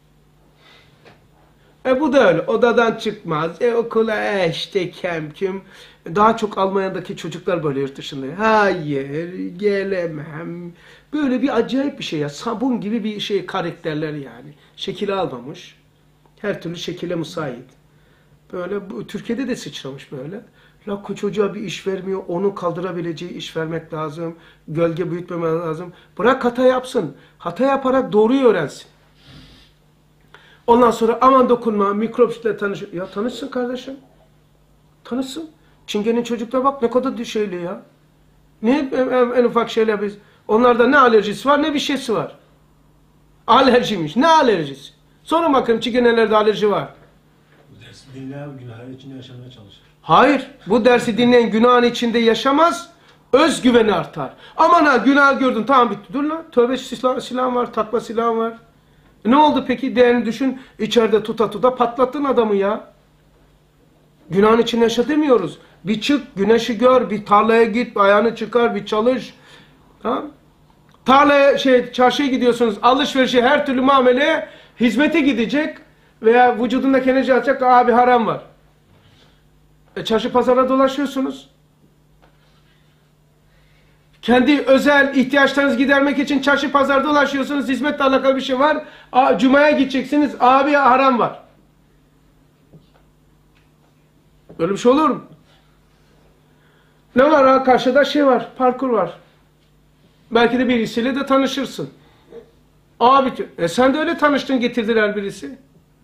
Bu da öyle. Odadan çıkmaz. Okula işte küm. Daha çok Almanya'daki çocuklar böyle yurt dışında. Hayır gelemem. Böyle bir acayip bir şey ya. Sabun gibi bir şey karakterler yani. Şekil almamış. Her türlü şekile müsait. Böyle bu, Türkiye'de de sıçramış böyle. La çocuğa bir iş vermiyor. Onu kaldırabileceği iş vermek lazım. Gölge büyütmemek lazım. Bırak hata yapsın. Hata yaparak doğruyu öğrensin. Ondan sonra aman dokunma. Mikropla tanış. Ya tanışsın kardeşim. Tanışsın. Çingene'nin çocuklar bak ne kadar şeyli ya. Ne en ufak şeyler biz. Onlarda ne alerjisi var ne bir şeysi var. Alerjiymiş. Ne alerjisi? Sorun bakayım Çingenelerde alerji var. Bu dersi dinleyen günahın içinde yaşamaya çalışır. Hayır. Bu dersi dinleyen günahın içinde yaşamaz. Özgüveni artar. Aman ha günah gördün tamam bitti. Dur lan. Tövbe silahın var. Takma silahın var. Ne oldu peki? Değerini düşün. İçeride tuta patlattın adamı ya. Günahın içinde yaşa demiyoruz. Bir çık, güneşi gör, bir tarlaya git, ayağını çıkar, bir çalış. Tamam? Tarlaya, çarşıya gidiyorsunuz, alışverişe, her türlü muameleye, hizmete gidecek veya vücudundaki enerji atacak, abi haram var. Çarşı pazara dolaşıyorsunuz. Kendi özel ihtiyaçlarınızı gidermek için çarşı pazar dolaşıyorsunuz, hizmetle alakalı bir şey var. Cuma'ya gideceksiniz, abi haram var. Böyle bir şey olur mu? Ne var ha? Karşıda var, parkur var. Belki de birisiyle de tanışırsın. Abi, sen de öyle tanıştın, getirdiler birisi.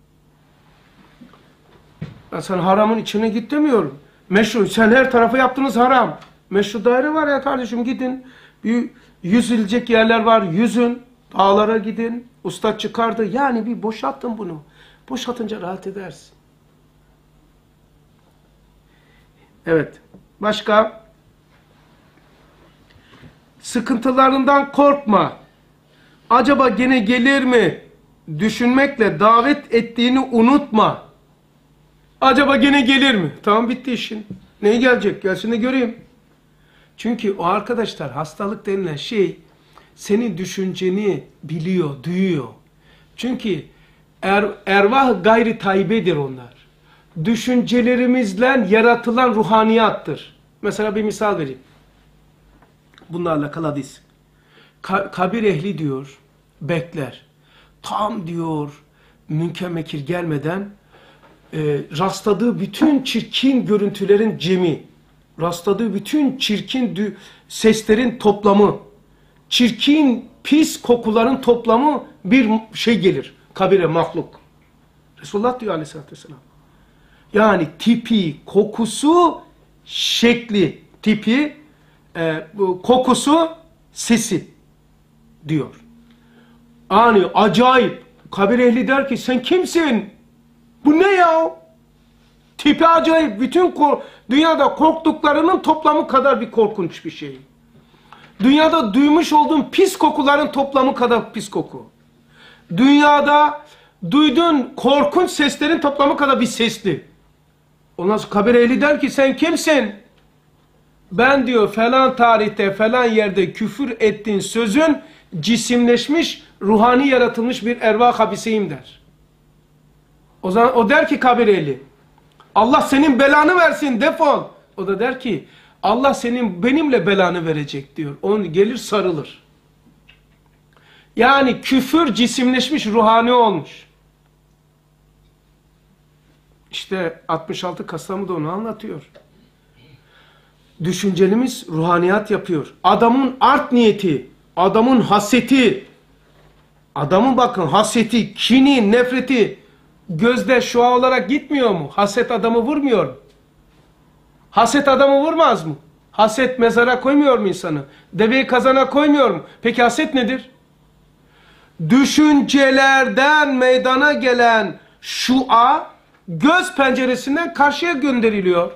Ben sana haramın içine git demiyorum. Meşru, sen her tarafı yaptınız haram. Meşru daire var ya kardeşim, gidin. Yüzülecek yerler var, yüzün. Dağlara gidin. Usta çıkardı. Yani bir boşaltın bunu. Boşaltınca rahat edersin. Evet. Başka? Sıkıntılarından korkma. Acaba gene gelir mi? Düşünmekle davet ettiğini unutma. Acaba gene gelir mi? Tamam bitti işin. Neye gelecek? Gelsin de göreyim. Çünkü o arkadaşlar hastalık denilen şey senin düşünceni biliyor, duyuyor. Çünkü ervah gayri taybedir onlar. Düşüncelerimizle yaratılan ruhaniyattır. Mesela bir misal vereyim. Bunlarla alakalı hadis. Kabir ehli diyor, bekler. Tam diyor, münker mekir gelmeden rastladığı bütün çirkin görüntülerin cemi, rastladığı bütün çirkin seslerin toplamı, çirkin pis kokuların toplamı bir şey gelir. Kabire mahluk. Resulullah diyor aleyhissalatü vesselam. Yani tipi, kokusu, şekli, tipi, bu kokusu, sesi diyor. Yani acayip. Kabir ehli der ki sen kimsin? Bu ne ya? Tipi acayip. Bütün dünyada korktuklarının toplamı kadar bir korkunç bir şey. Dünyada duymuş olduğun pis kokuların toplamı kadar pis koku. Dünyada duyduğun korkunç seslerin toplamı kadar bir sesli. Ondan sonra kabir ehli der ki sen kimsin? Ben diyor falan tarihte falan yerde küfür ettiğin sözün cisimleşmiş, ruhani yaratılmış bir ervah habiseyim der. O zaman o der ki kabir ehli, Allah senin belanı versin, defol. O da der ki Allah senin benimle belanı verecek diyor. Onun gelir sarılır. Yani küfür cisimleşmiş, ruhani olmuş. İşte 66 Kastamı da onu anlatıyor. Düşüncelimiz ruhaniyat yapıyor. Adamın art niyeti, adamın haseti, adamın bakın haseti, kini, nefreti gözde şua olarak gitmiyor mu? Haset adamı vurmuyor mu? Haset adamı vurmaz mı? Haset mezara koymuyor mu insanı? Deveyi kazana koymuyor mu? Peki haset nedir? Düşüncelerden meydana gelen şua göz penceresinden karşıya gönderiliyor.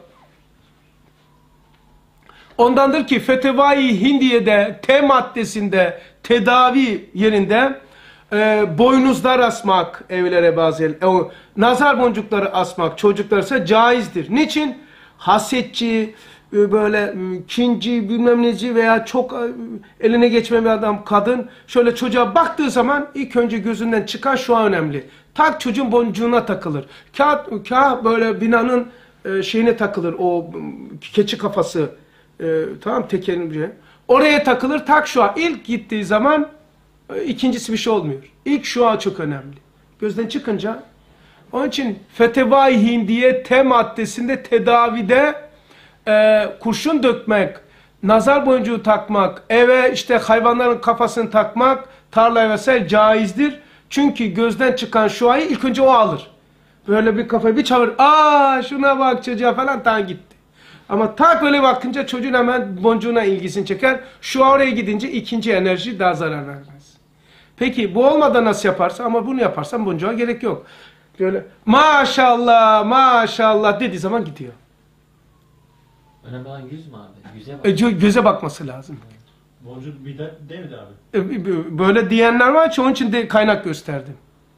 Ondandır ki Fetevai Hindiye'de T maddesinde tedavi yerinde boynuzlar asmak evlere bazen, nazar boncukları asmak çocuklar ise caizdir. Niçin? Hasetçi, böyle kinci, bilmem neci veya çok eline geçmeyen bir adam, kadın şöyle çocuğa baktığı zaman ilk önce gözünden çıkan şu an önemli. Tak çocuğun boncuğuna takılır. Kağıt böyle binanın şeyine takılır, o keçi kafası, tamam tekerin bir şey. Oraya takılır, tak şu an. İlk gittiği zaman ikincisi bir şey olmuyor. İlk şu an çok önemli. Gözden çıkınca, onun için Fetevai Hindiye T maddesinde tedavide kurşun dökmek, nazar boncuğu takmak, eve işte hayvanların kafasını takmak, tarlaya vesaire caizdir. Çünkü gözden çıkan şuayı ilk önce o alır. Böyle bir kafayı bir çevir. Aa şuna bak çocuğa falan, ta gitti. Ama tak böyle bakınca çocuğun hemen boncuğuna ilgisini çeker. Şu oraya gidince ikinci enerji daha zarar vermez. Peki bu olmadan nasıl yaparsa, ama bunu yaparsan boncuğa gerek yok. Böyle maşallah maşallah dediği zaman gidiyor. Önemli olan yüz mü abi? Yüze bak. Göze bakması lazım. Boncuk bidat değil mi abi? Böyle diyenler var ki onun için de kaynak gösterdim.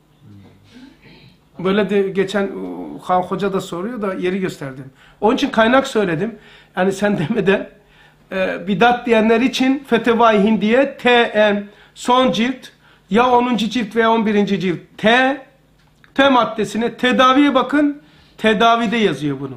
Böyle de geçen Han Hoca da soruyor da yeri gösterdim. Onun için kaynak söyledim. Yani sen demeden bidat diyenler için Fetevai Hindiye T.M. son cilt ya 10. cilt veya 11. cilt T maddesine tedaviye bakın. Tedavide yazıyor bunu.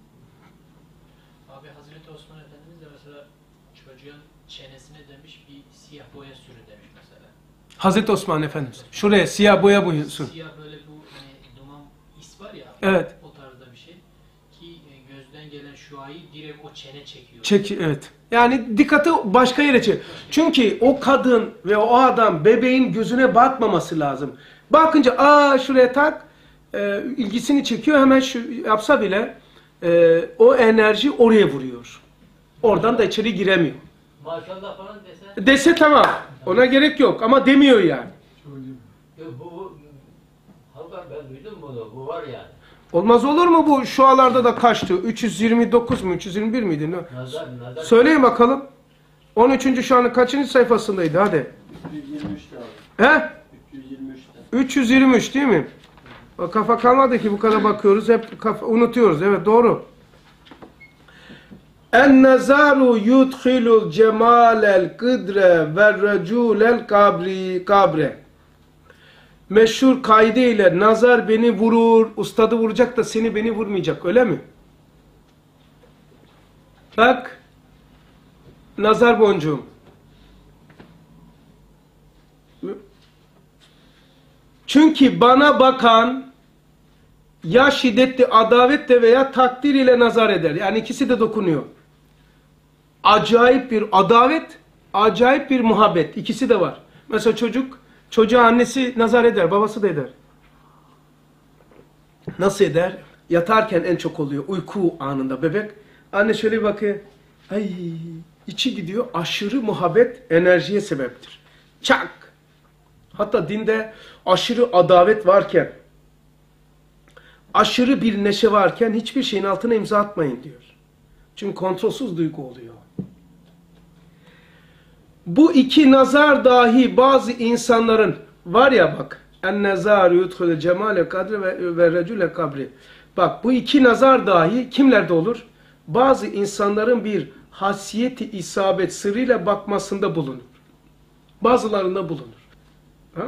Abi Hazreti Osman Efendimiz de mesela çocuğun çenesine demiş bir siyah boya sürü demiş mesela. Hazreti Osman Efendimiz. Şuraya siyah boya buyursun. Siyah böyle bu hani duman is var ya. Evet. O tarzda bir şey. Ki gözden gelen şuayı direkt o çene çekiyor. Evet. Yani dikkati başka yere çek. Çünkü o kadın ve o adam bebeğin gözüne bakmaması lazım. Bakınca şuraya tak, ilgisini çekiyor, hemen şu yapsa bile o enerji oraya vuruyor. Oradan da içeri giremiyor. Maşallah falan dese. Dese tamam. Ona gerek yok ama demiyor yani. Bu Halkan ben duydum bunu. Bu var yani. Olmaz olur mu bu? Şualarda da kaçtı? 329 mu? 321 miydi? Nazar. Söyleyin bakalım. 13. şuanın kaçıncı sayfasındaydı? Hadi. 323'te abi. He? 323'te. 323 değil mi? O kafa kalmadı ki bu kadar bakıyoruz. Hep unutuyoruz. Evet doğru. En-nazaru yudkhilul cemalel kıdre ve raculel kabre. Meşhur kaide ile nazar beni vurur, ustadı vuracak da seni beni vurmayacak, öyle mi? Bak, nazar boncuğum. Çünkü bana bakan ya şiddetli adavetle veya takdir ile nazar eder. Yani ikisi de dokunuyor. Acayip bir adavet, acayip bir muhabbet. İkisi de var. Mesela çocuğa annesi nazar eder, babası da eder. Nasıl eder? Yatarken en çok oluyor. Uyku anında bebek. Anne şöyle bir bakıyor. Ay içi gidiyor. Aşırı muhabbet enerjiye sebeptir. Çak! Hatta dinde aşırı adavet varken, aşırı bir neşe varken hiçbir şeyin altına imza atmayın diyor. Çünkü kontrolsüz duygu oluyor. Bu iki nazar dahi bazı insanların var ya bak. En-nezâru yudhulü cemâle kadri ve recüle kabri. Bak bu iki nazar dahi kimlerde olur? Bazı insanların bir hasiyeti isabet sırrıyla bakmasında bulunur. Bazılarında bulunur. Ha?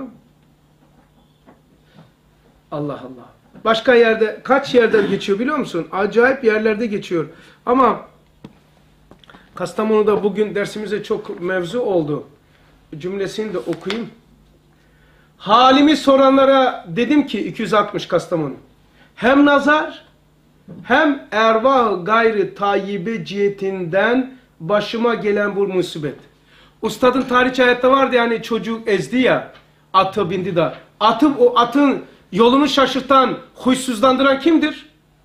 Allah Allah. Başka yerde, kaç yerden geçiyor biliyor musun? Acayip yerlerde geçiyor. Ama Kastamonu'da bugün dersimize çok mevzu oldu. Cümlesini de okuyayım. Halimi soranlara dedim ki 260 Kastamonu. Hem nazar hem ervah gayri tayyibe cihetinden başıma gelen bu musibet. Ustadın tarihçi hayatta vardı yani çocuk ezdi ya. Atı bindi de. O atın yolunu şaşırtan, huysuzlandıran kimdir?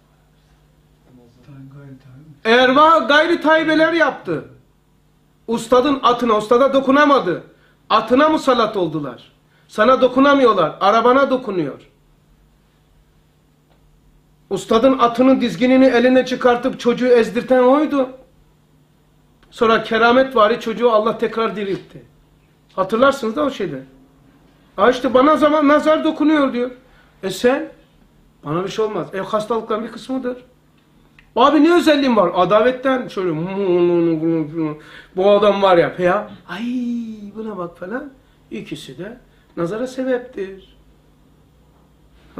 Ervah gayri tayyibeler yaptı. Ustadın atına, ustada dokunamadı. Atına musallat oldular. Sana dokunamıyorlar. Arabana dokunuyor. Ustadın atının dizginini eline çıkartıp çocuğu ezdirten oydu. Sonra keramet vari çocuğu Allah tekrar diriltti. Hatırlarsınız da o şeyde. İşte bana zaman nazar dokunuyor diyor. Sen? Bana bir şey olmaz. Hastalıkların bir kısmıdır. Abi ne özelliğin var? Adavetten şöyle bu adam var ya. Ay buna bak falan. İkisi de nazara sebeptir. Ha?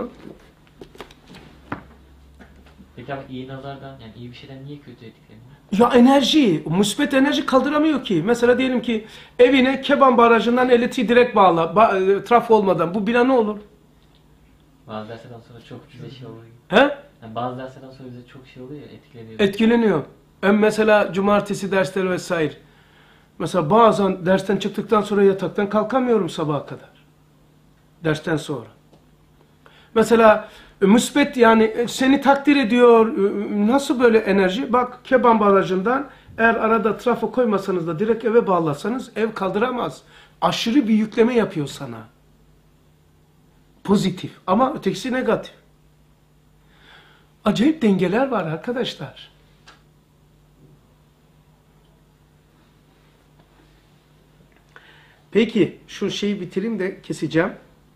Peki ama iyi nazardan, yani iyi bir şeyden niye kötü etkileniyor? Ya enerji, müsbet enerji kaldıramıyor ki. Mesela diyelim ki evine Keban Barajı'ndan elektriği direkt bağla, trafo olmadan. Bu bina ne olur? Bazı derslerden sonra çok bize şey oluyor. He? Yani bazı derslerden sonra bize çok şey oluyor ya, etkileniyor. Etkileniyor. Mesela cumartesi dersleri vesaire. Mesela bazen dersten çıktıktan sonra yataktan kalkamıyorum sabaha kadar. Dersten sonra. Mesela müsbet yani seni takdir ediyor. Nasıl böyle enerji? Bak Keban Barajı'ndan eğer arada trafo koymasanız da direkt eve bağlasanız ev kaldıramaz. Aşırı bir yükleme yapıyor sana. Pozitif ama ötekisi negatif. Acayip dengeler var arkadaşlar. Peki şu şeyi bitireyim de keseceğim.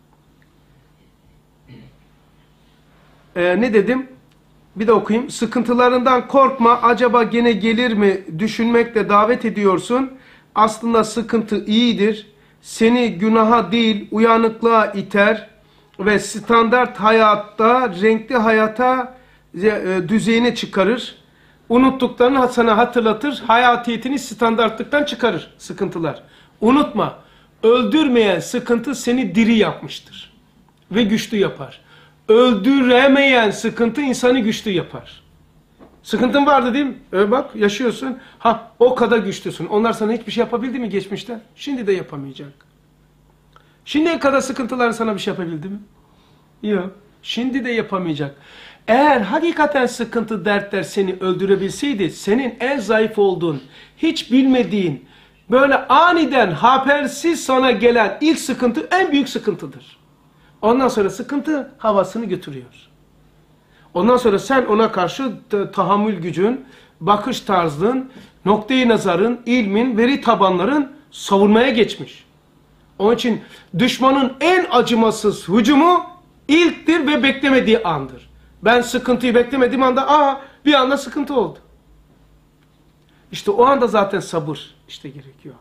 Ne dedim? Bir de okuyayım. Sıkıntılarından korkma, acaba gene gelir mi düşünmekle davet ediyorsun. Aslında sıkıntı iyidir. Seni günaha değil uyanıklığa iter ve standart hayatta, renkli hayata düzeyine çıkarır. Unuttuklarını sana hatırlatır. Hayatiyetini standartlıktan çıkarır sıkıntılar. Unutma, öldürmeyen sıkıntı seni diri yapmıştır ve güçlü yapar. Öldüremeyen sıkıntı insanı güçlü yapar. Sıkıntın vardı değil mi? Bak yaşıyorsun. O kadar güçlüsün. Onlar sana hiçbir şey yapabildi mi geçmişte? Şimdi de yapamayacak. Şimdiye kadar sıkıntılar sana bir şey yapabildi mi? Yok. Şimdi de yapamayacak. Eğer hakikaten sıkıntı, dertler seni öldürebilseydi, senin en zayıf olduğun, hiç bilmediğin, böyle aniden habersiz sana gelen ilk sıkıntı en büyük sıkıntıdır. Ondan sonra sıkıntı havasını götürüyor. Ondan sonra sen ona karşı tahammül gücün, bakış tarzın, noktayı nazarın, ilmin, veri tabanların savunmaya geçmiş. Onun için düşmanın en acımasız hücumu ilktir ve beklemediği andır. Ben sıkıntıyı beklemediğim anda bir anda sıkıntı oldu. İşte o anda zaten sabır işte gerekiyor.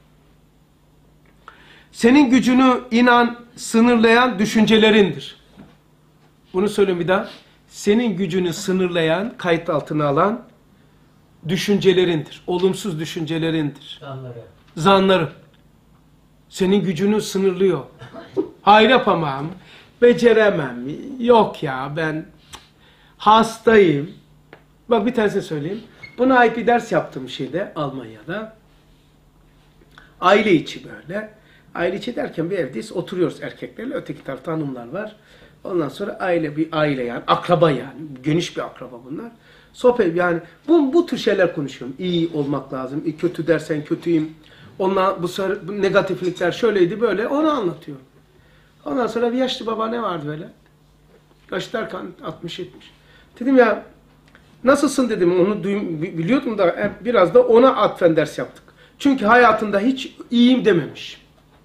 Senin gücünü inan sınırlayan düşüncelerindir. Bunu söyleyeyim bir daha. Senin gücünü sınırlayan, kayıt altına alan düşüncelerindir. Olumsuz düşüncelerindir. Zanları. Senin gücünü sınırlıyor. Hayır yapamam, beceremem, yok ya ben hastayım. Bak bir tanesini söyleyeyim. Buna ait bir ders yaptığım şeyde Almanya'da. Aile içi böyle. Aile içi derken bir evdeyiz, oturuyoruz erkeklerle, öteki tarafta hanımlar var. Ondan sonra bir aile yani, akraba yani, geniş bir akraba bunlar. Sohbet yani bu tür şeyler konuşuyorum. İyi olmak lazım. Kötü dersen kötüyüm. Onunla bu negatiflikler şöyleydi böyle onu anlatıyorum. Ondan sonra bir yaşlı baba ne vardı böyle? Yaşlı derken 60-70. Dedim ya nasılsın dedim onu biliyordum da biraz da ona atfen ders yaptık. Çünkü hayatında hiç iyiyim dememiş.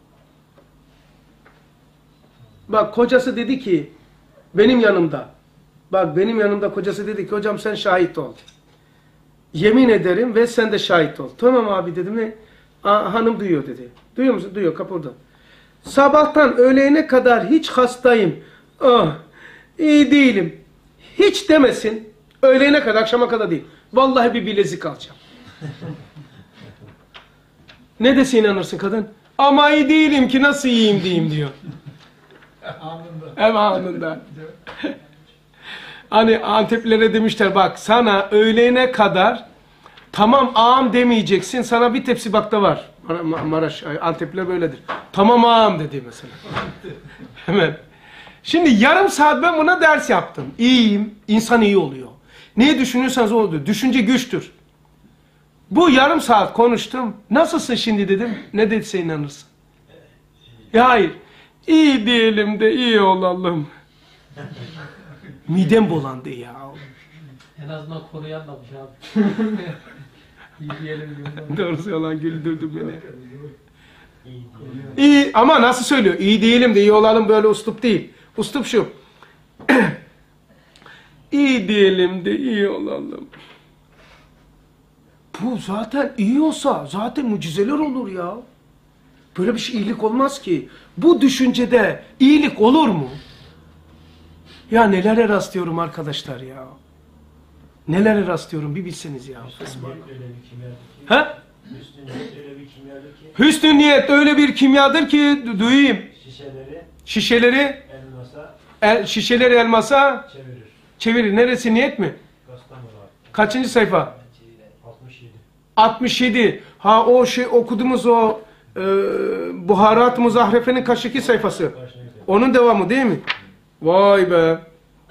Bak kocası dedi ki benim yanımda. Bak benim yanımda kocası dedi ki hocam sen şahit ol. Yemin ederim ve sen de şahit ol. Tamam abi dedim ne? Hanım duyuyor dedi. Duyuyor musun? Duyuyor kapı orada. Sabahtan öğlene kadar hiç hastayım. Ah, iyi değilim. Hiç demesin. Öğlene kadar akşama kadar değil. Vallahi bir bilezik alacağım. Ne dese inanırsın kadın? Ama iyi değilim ki nasıl iyiyim diyeyim diyor. Anında. Hem anında. Hani Anteplilere demişler bak sana öğlene kadar tamam ağam demeyeceksin sana bir tepsi baklava var. Maraş Antepliler böyledir. Tamam ağam dedi mesela. Hemen. Şimdi yarım saat ben buna ders yaptım. İyiyim. İnsan iyi oluyor. Neyi düşünüyorsanız o oluyor. Düşünce güçtür. Bu yarım saat konuştum. Nasılsın şimdi dedim. Ne dediyse inanırsın. Ya hayır. İyi diyelim de iyi olalım. Midem bulandı ya. En azından konuyu anlamış abi. İyi diyelim diyorum. Doğrusu yalan güldürdü beni. İyi ama nasıl söylüyor? İyi diyelim de iyi olalım böyle uslup değil. Uslup şu. İyi diyelim de iyi olalım. Bu zaten iyi olsa zaten mucizeler olur ya. Böyle bir şey iyilik olmaz ki. Bu düşüncede iyilik olur mu? Ya nelere rastlıyorum arkadaşlar ya. Nelere rastlıyorum bir bilseniz ya. Ha? Hüsnü niyet öyle bir kimyadır ki duyayım. Şişeleri şişeleri elmasa çevirir. Neresi niyet mi? Kaçıncı sayfa? 67. Ha o şey okuduğumuz o Buharat-ı Muzahrefe'nin kaçtaki sayfası? Onun devamı değil mi? Vay be.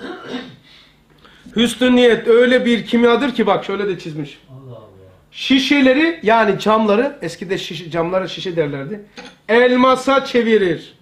Hüsnü niyet öyle bir kimyadır ki bak şöyle de çizmiş. Şişeleri yani camları eskide camlara şişe derlerdi. Elmasa çevirir.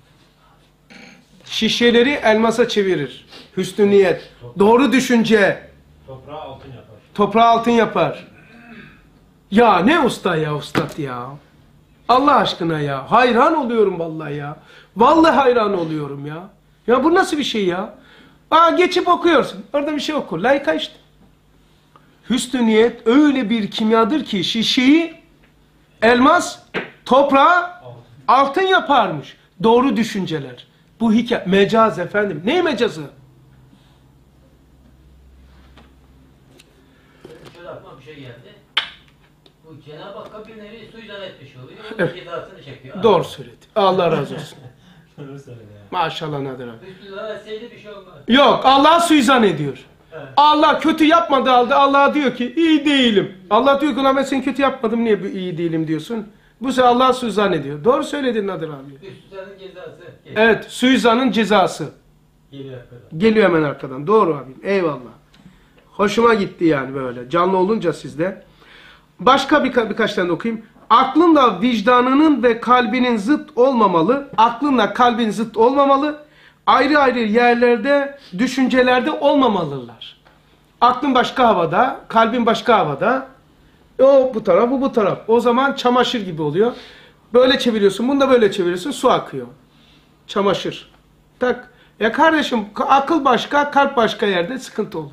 Şişeleri elmasa çevirir. Hüsnü niyet. Doğru düşünce. Toprağı altın yapar. Ya ne usta ya ustad ya. Allah aşkına ya. Hayran oluyorum vallahi ya. Vallahi hayran oluyorum ya. Ya bu nasıl bir şey ya? Geçip okuyorsun. Orada bir şey oku. Layıka işte. Hüsnü niyet öyle bir kimyadır ki şişeyi elmas, toprağı altın yaparmış. Doğru düşünceler. Bu hikaye. Mecaz efendim. Ne mecazı? Şöyle aklıma bir şey geldi. Bu Cenab-ı Hakk'a bir nevi suizan etmiş oluyor. Evet. Onun cezasını çekiyor. Doğru söyledi. Allah razı olsun. Doğru söyledi ya. Maşallah Nadir abi. Üstüne etseydi bir şey olmaz. Yok Allah suizan ediyor. Evet. Allah kötü yapmadığı halde Allah diyor ki iyi değilim. Allah diyor ki ben seni kötü yapmadım niye iyi değilim diyorsun. Bu sefer Allah suizan ediyor. Doğru söyledin Nadir abi. Üstüne'nin cezası. Evet suizanın cezası. Geliyor arkadan. Geliyor hemen arkadan. Doğru abi. Eyvallah. Hoşuma gitti yani böyle. Canlı olunca sizde. Başka birkaç tane okuyayım. Aklınla vicdanının ve kalbinin zıt olmamalı. Aklınla kalbin zıt olmamalı. Ayrı ayrı yerlerde, düşüncelerde olmamalılar. Aklın başka havada, kalbin başka havada. O bu taraf, bu taraf. O zaman çamaşır gibi oluyor. Böyle çeviriyorsun, bunu da böyle çeviriyorsun, su akıyor. Çamaşır. Tak. Ya kardeşim, akıl başka, kalp başka yerde sıkıntı olur.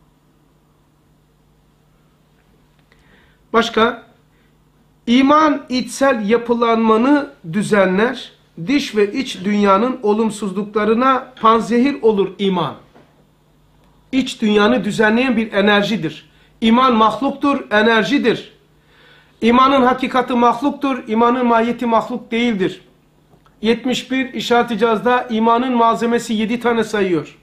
Başka? İman içsel yapılanmanı düzenler, dış ve iç dünyanın olumsuzluklarına panzehir olur iman. İç dünyanı düzenleyen bir enerjidir. İman mahluktur, enerjidir. İmanın hakikati mahluktur, imanın mahiyeti mahluk değildir. 71 İşaret-i Caz'da imanın malzemesi 7 tane sayıyor.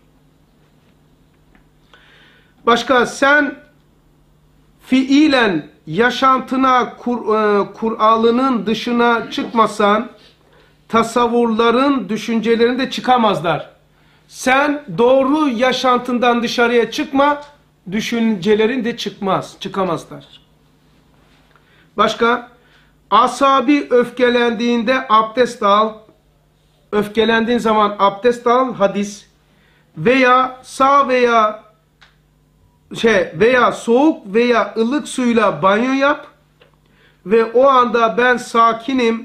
Başka sen fiilen yaşantına Kur'an'ın dışına çıkmasan tasavvurların düşüncelerinde çıkamazlar. Sen doğru yaşantından dışarıya çıkma, düşüncelerin de çıkamazlar. Başka? Asabi öfkelendiğinde abdest al. Öfkelendiğin zaman abdest al, hadis. Veya sağ veya soğuk veya ılık suyla banyo yap ve o anda ben sakinim,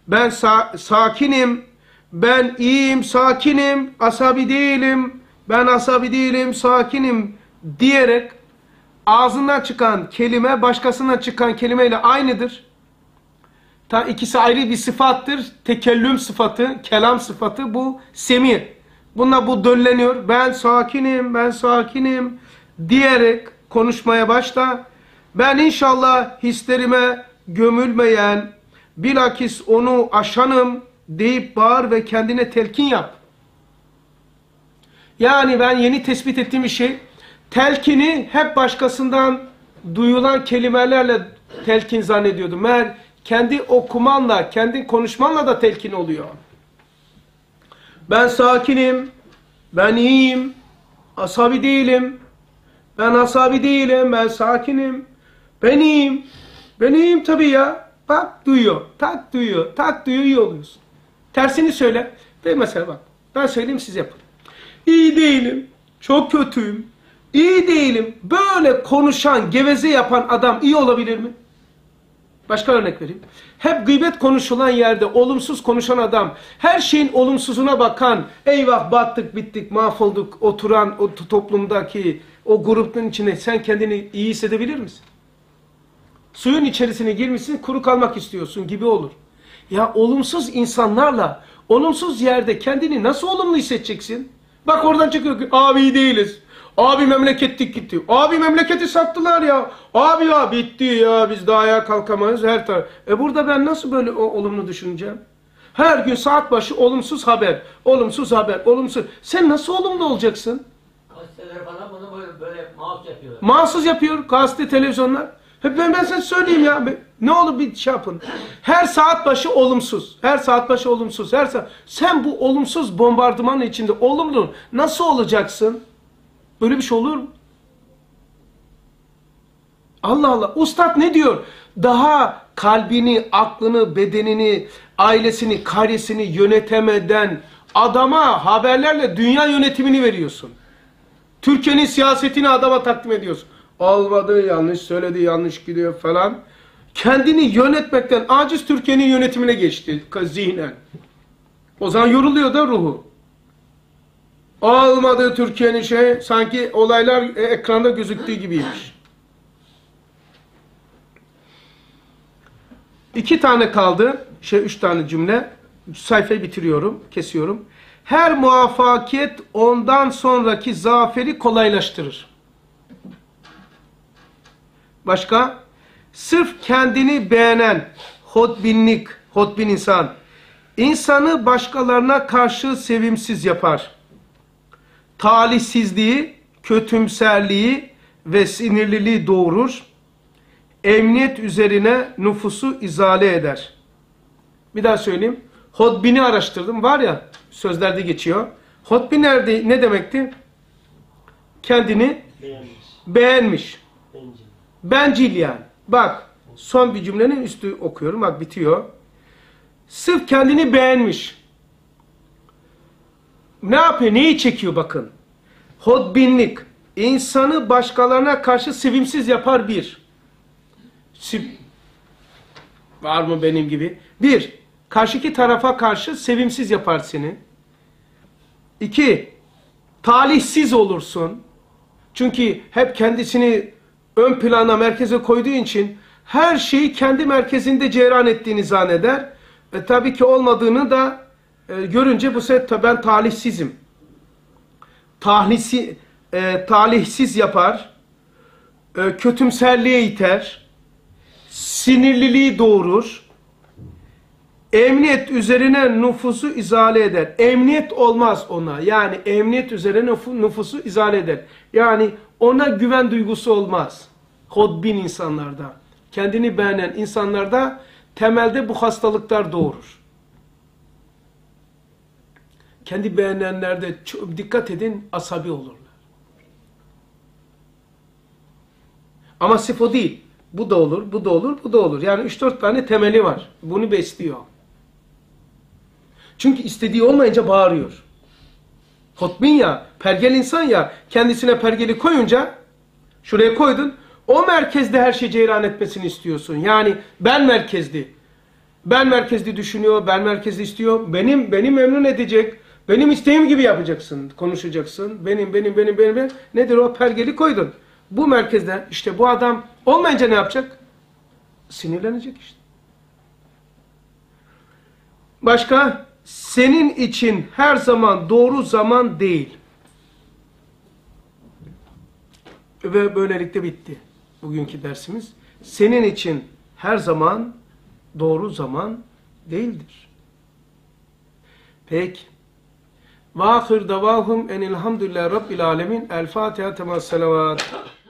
ben iyiyim, sakinim, asabi değilim, ben asabi değilim, sakinim diyerek ağzından çıkan kelime başkasından çıkan kelimeyle aynıdır. İkisi ayrı bir sıfattır. Tekellüm sıfatı, kelam sıfatı, bu semir. Bununla bu dölleniyor. Ben sakinim diyerek konuşmaya başla. Ben inşallah hislerime gömülmeyen, bilakis onu aşanım deyip bağır ve kendine telkin yap. Yani ben yeni tespit ettiğim bir şey, telkini hep başkasından duyulan kelimelerle telkin zannediyordum. Meğer kendi okumanla, kendi konuşmanla da telkin oluyor. Ben sakinim, ben iyiyim, asabi değilim, ben sakinim, ben iyiyim tabii ya. Bak duyuyor, tak duyuyor, iyi oluyorsun. Tersini söyle. Ve mesela bak, ben söyleyeyim siz yapın. İyi değilim, çok kötüyüm, iyi değilim. Böyle konuşan, geveze yapan adam iyi olabilir mi? Başka örnek vereyim. Hep gıybet konuşulan yerde olumsuz konuşan adam, her şeyin olumsuzuna bakan, eyvah battık, bittik, mahvolduk, oturan o toplumdaki o grubun içinde sen kendini iyi hissedebilir misin? Suyun içerisine girmişsin, kuru kalmak istiyorsun gibi olur. Ya olumsuz insanlarla, olumsuz yerde kendini nasıl olumlu hissedeceksin? Bak oradan çıkıyor ki, abi iyi değiliz. Abi memlekettik gitti. Abi memleketi sattılar ya. Abi ya bitti ya, biz daha ayağa kalkamayız her taraf. Burada ben nasıl böyle olumlu düşüneceğim? Her gün saat başı olumsuz haber. Olumsuz. Sen nasıl olumlu olacaksın? Gazeteler falan bunu böyle mouse yapıyorlar. Mahsus yapıyor gazete, televizyonlar. Ben size söyleyeyim ya. Ne olur bir şey yapın. Her saat başı olumsuz. Sen bu olumsuz bombardımanın içinde olumlu nasıl olacaksın? Böyle bir şey olur mu? Allah Allah. Ustad ne diyor? Daha kalbini, aklını, bedenini, ailesini, karesini yönetemeden adama haberlerle dünya yönetimini veriyorsun. Türkiye'nin siyasetini adama takdim ediyorsun. Olmadı, yanlış söyledi, yanlış gidiyor falan. Kendini yönetmekten aciz Türkiye'nin yönetimine geçti zihnen. O zaman yoruluyor da ruhu. Olmadı Türkiye'nin sanki olaylar ekranda gözüktüğü gibiymiş. 2 tane kaldı. 3 tane cümle. Sayfayı bitiriyorum, kesiyorum. Her muvaffakiyet ondan sonraki zaferi kolaylaştırır. Başka? Sırf kendini beğenen hodbin insan, insanı başkalarına karşı sevimsiz yapar. Talihsizliği, kötümserliği ve sinirliliği doğurur. Emniyet üzerine nüfusu izale eder. Bir daha söyleyeyim. Hodbini araştırdım. Var ya, sözlerde geçiyor. Hodbi ne demekti? Kendini beğenmiş. Bencil yani. Bak, son bir cümlenin üstü okuyorum. Bak bitiyor. Sırf kendini beğenmiş. Ne yapıyor? Neyi çekiyor bakın. Hodbinlik. İnsanı başkalarına karşı sevimsiz yapar bir. Var mı benim gibi? Bir, karşıki tarafa karşı sevimsiz yapar seni. 2, talihsiz olursun. Çünkü hep kendisini ön plana, merkeze koyduğu için her şeyi kendi merkezinde cereyan ettiğini zanneder. Tabii ki olmadığını da görünce bu sefer ben talihsizim. Talihsiz yapar. Kötümserliğe iter. Sinirliliği doğurur. Emniyet üzerine nüfusu izale eder. Emniyet olmaz ona. Yani emniyet üzerine nüfusu izale eder. Yani ona güven duygusu olmaz. Hodbin insanlarda, kendini beğenen insanlarda temelde bu hastalıklar doğurur. Kendi beğenenlerde dikkat edin, asabi olurlar. Ama sırf o değil. Bu da olur, bu da olur, bu da olur. Yani 3-4 tane temeli var. Bunu besliyor. Çünkü istediği olmayınca bağırıyor. Hotmin ya, pergel insan ya, kendisine pergeli koyunca, şuraya koydun, o merkezde her şeyi ceyran etmesini istiyorsun. Yani ben merkezli. Ben merkezli düşünüyor, ben merkezli istiyor. Beni memnun edecek, benim isteğim gibi yapacaksın, konuşacaksın. Benim. Nedir o? Pergeli koydun. Bu merkezde işte bu adam olmayınca ne yapacak? Sinirlenecek işte. Başka? Senin için her zaman doğru zaman değil. Ve böylelikle bitti bugünkü dersimiz. Senin için her zaman doğru zaman değildir. Peki. Ve ahir davahum enilhamdülillahi rabbil alemin. El Fatiha temas selavat.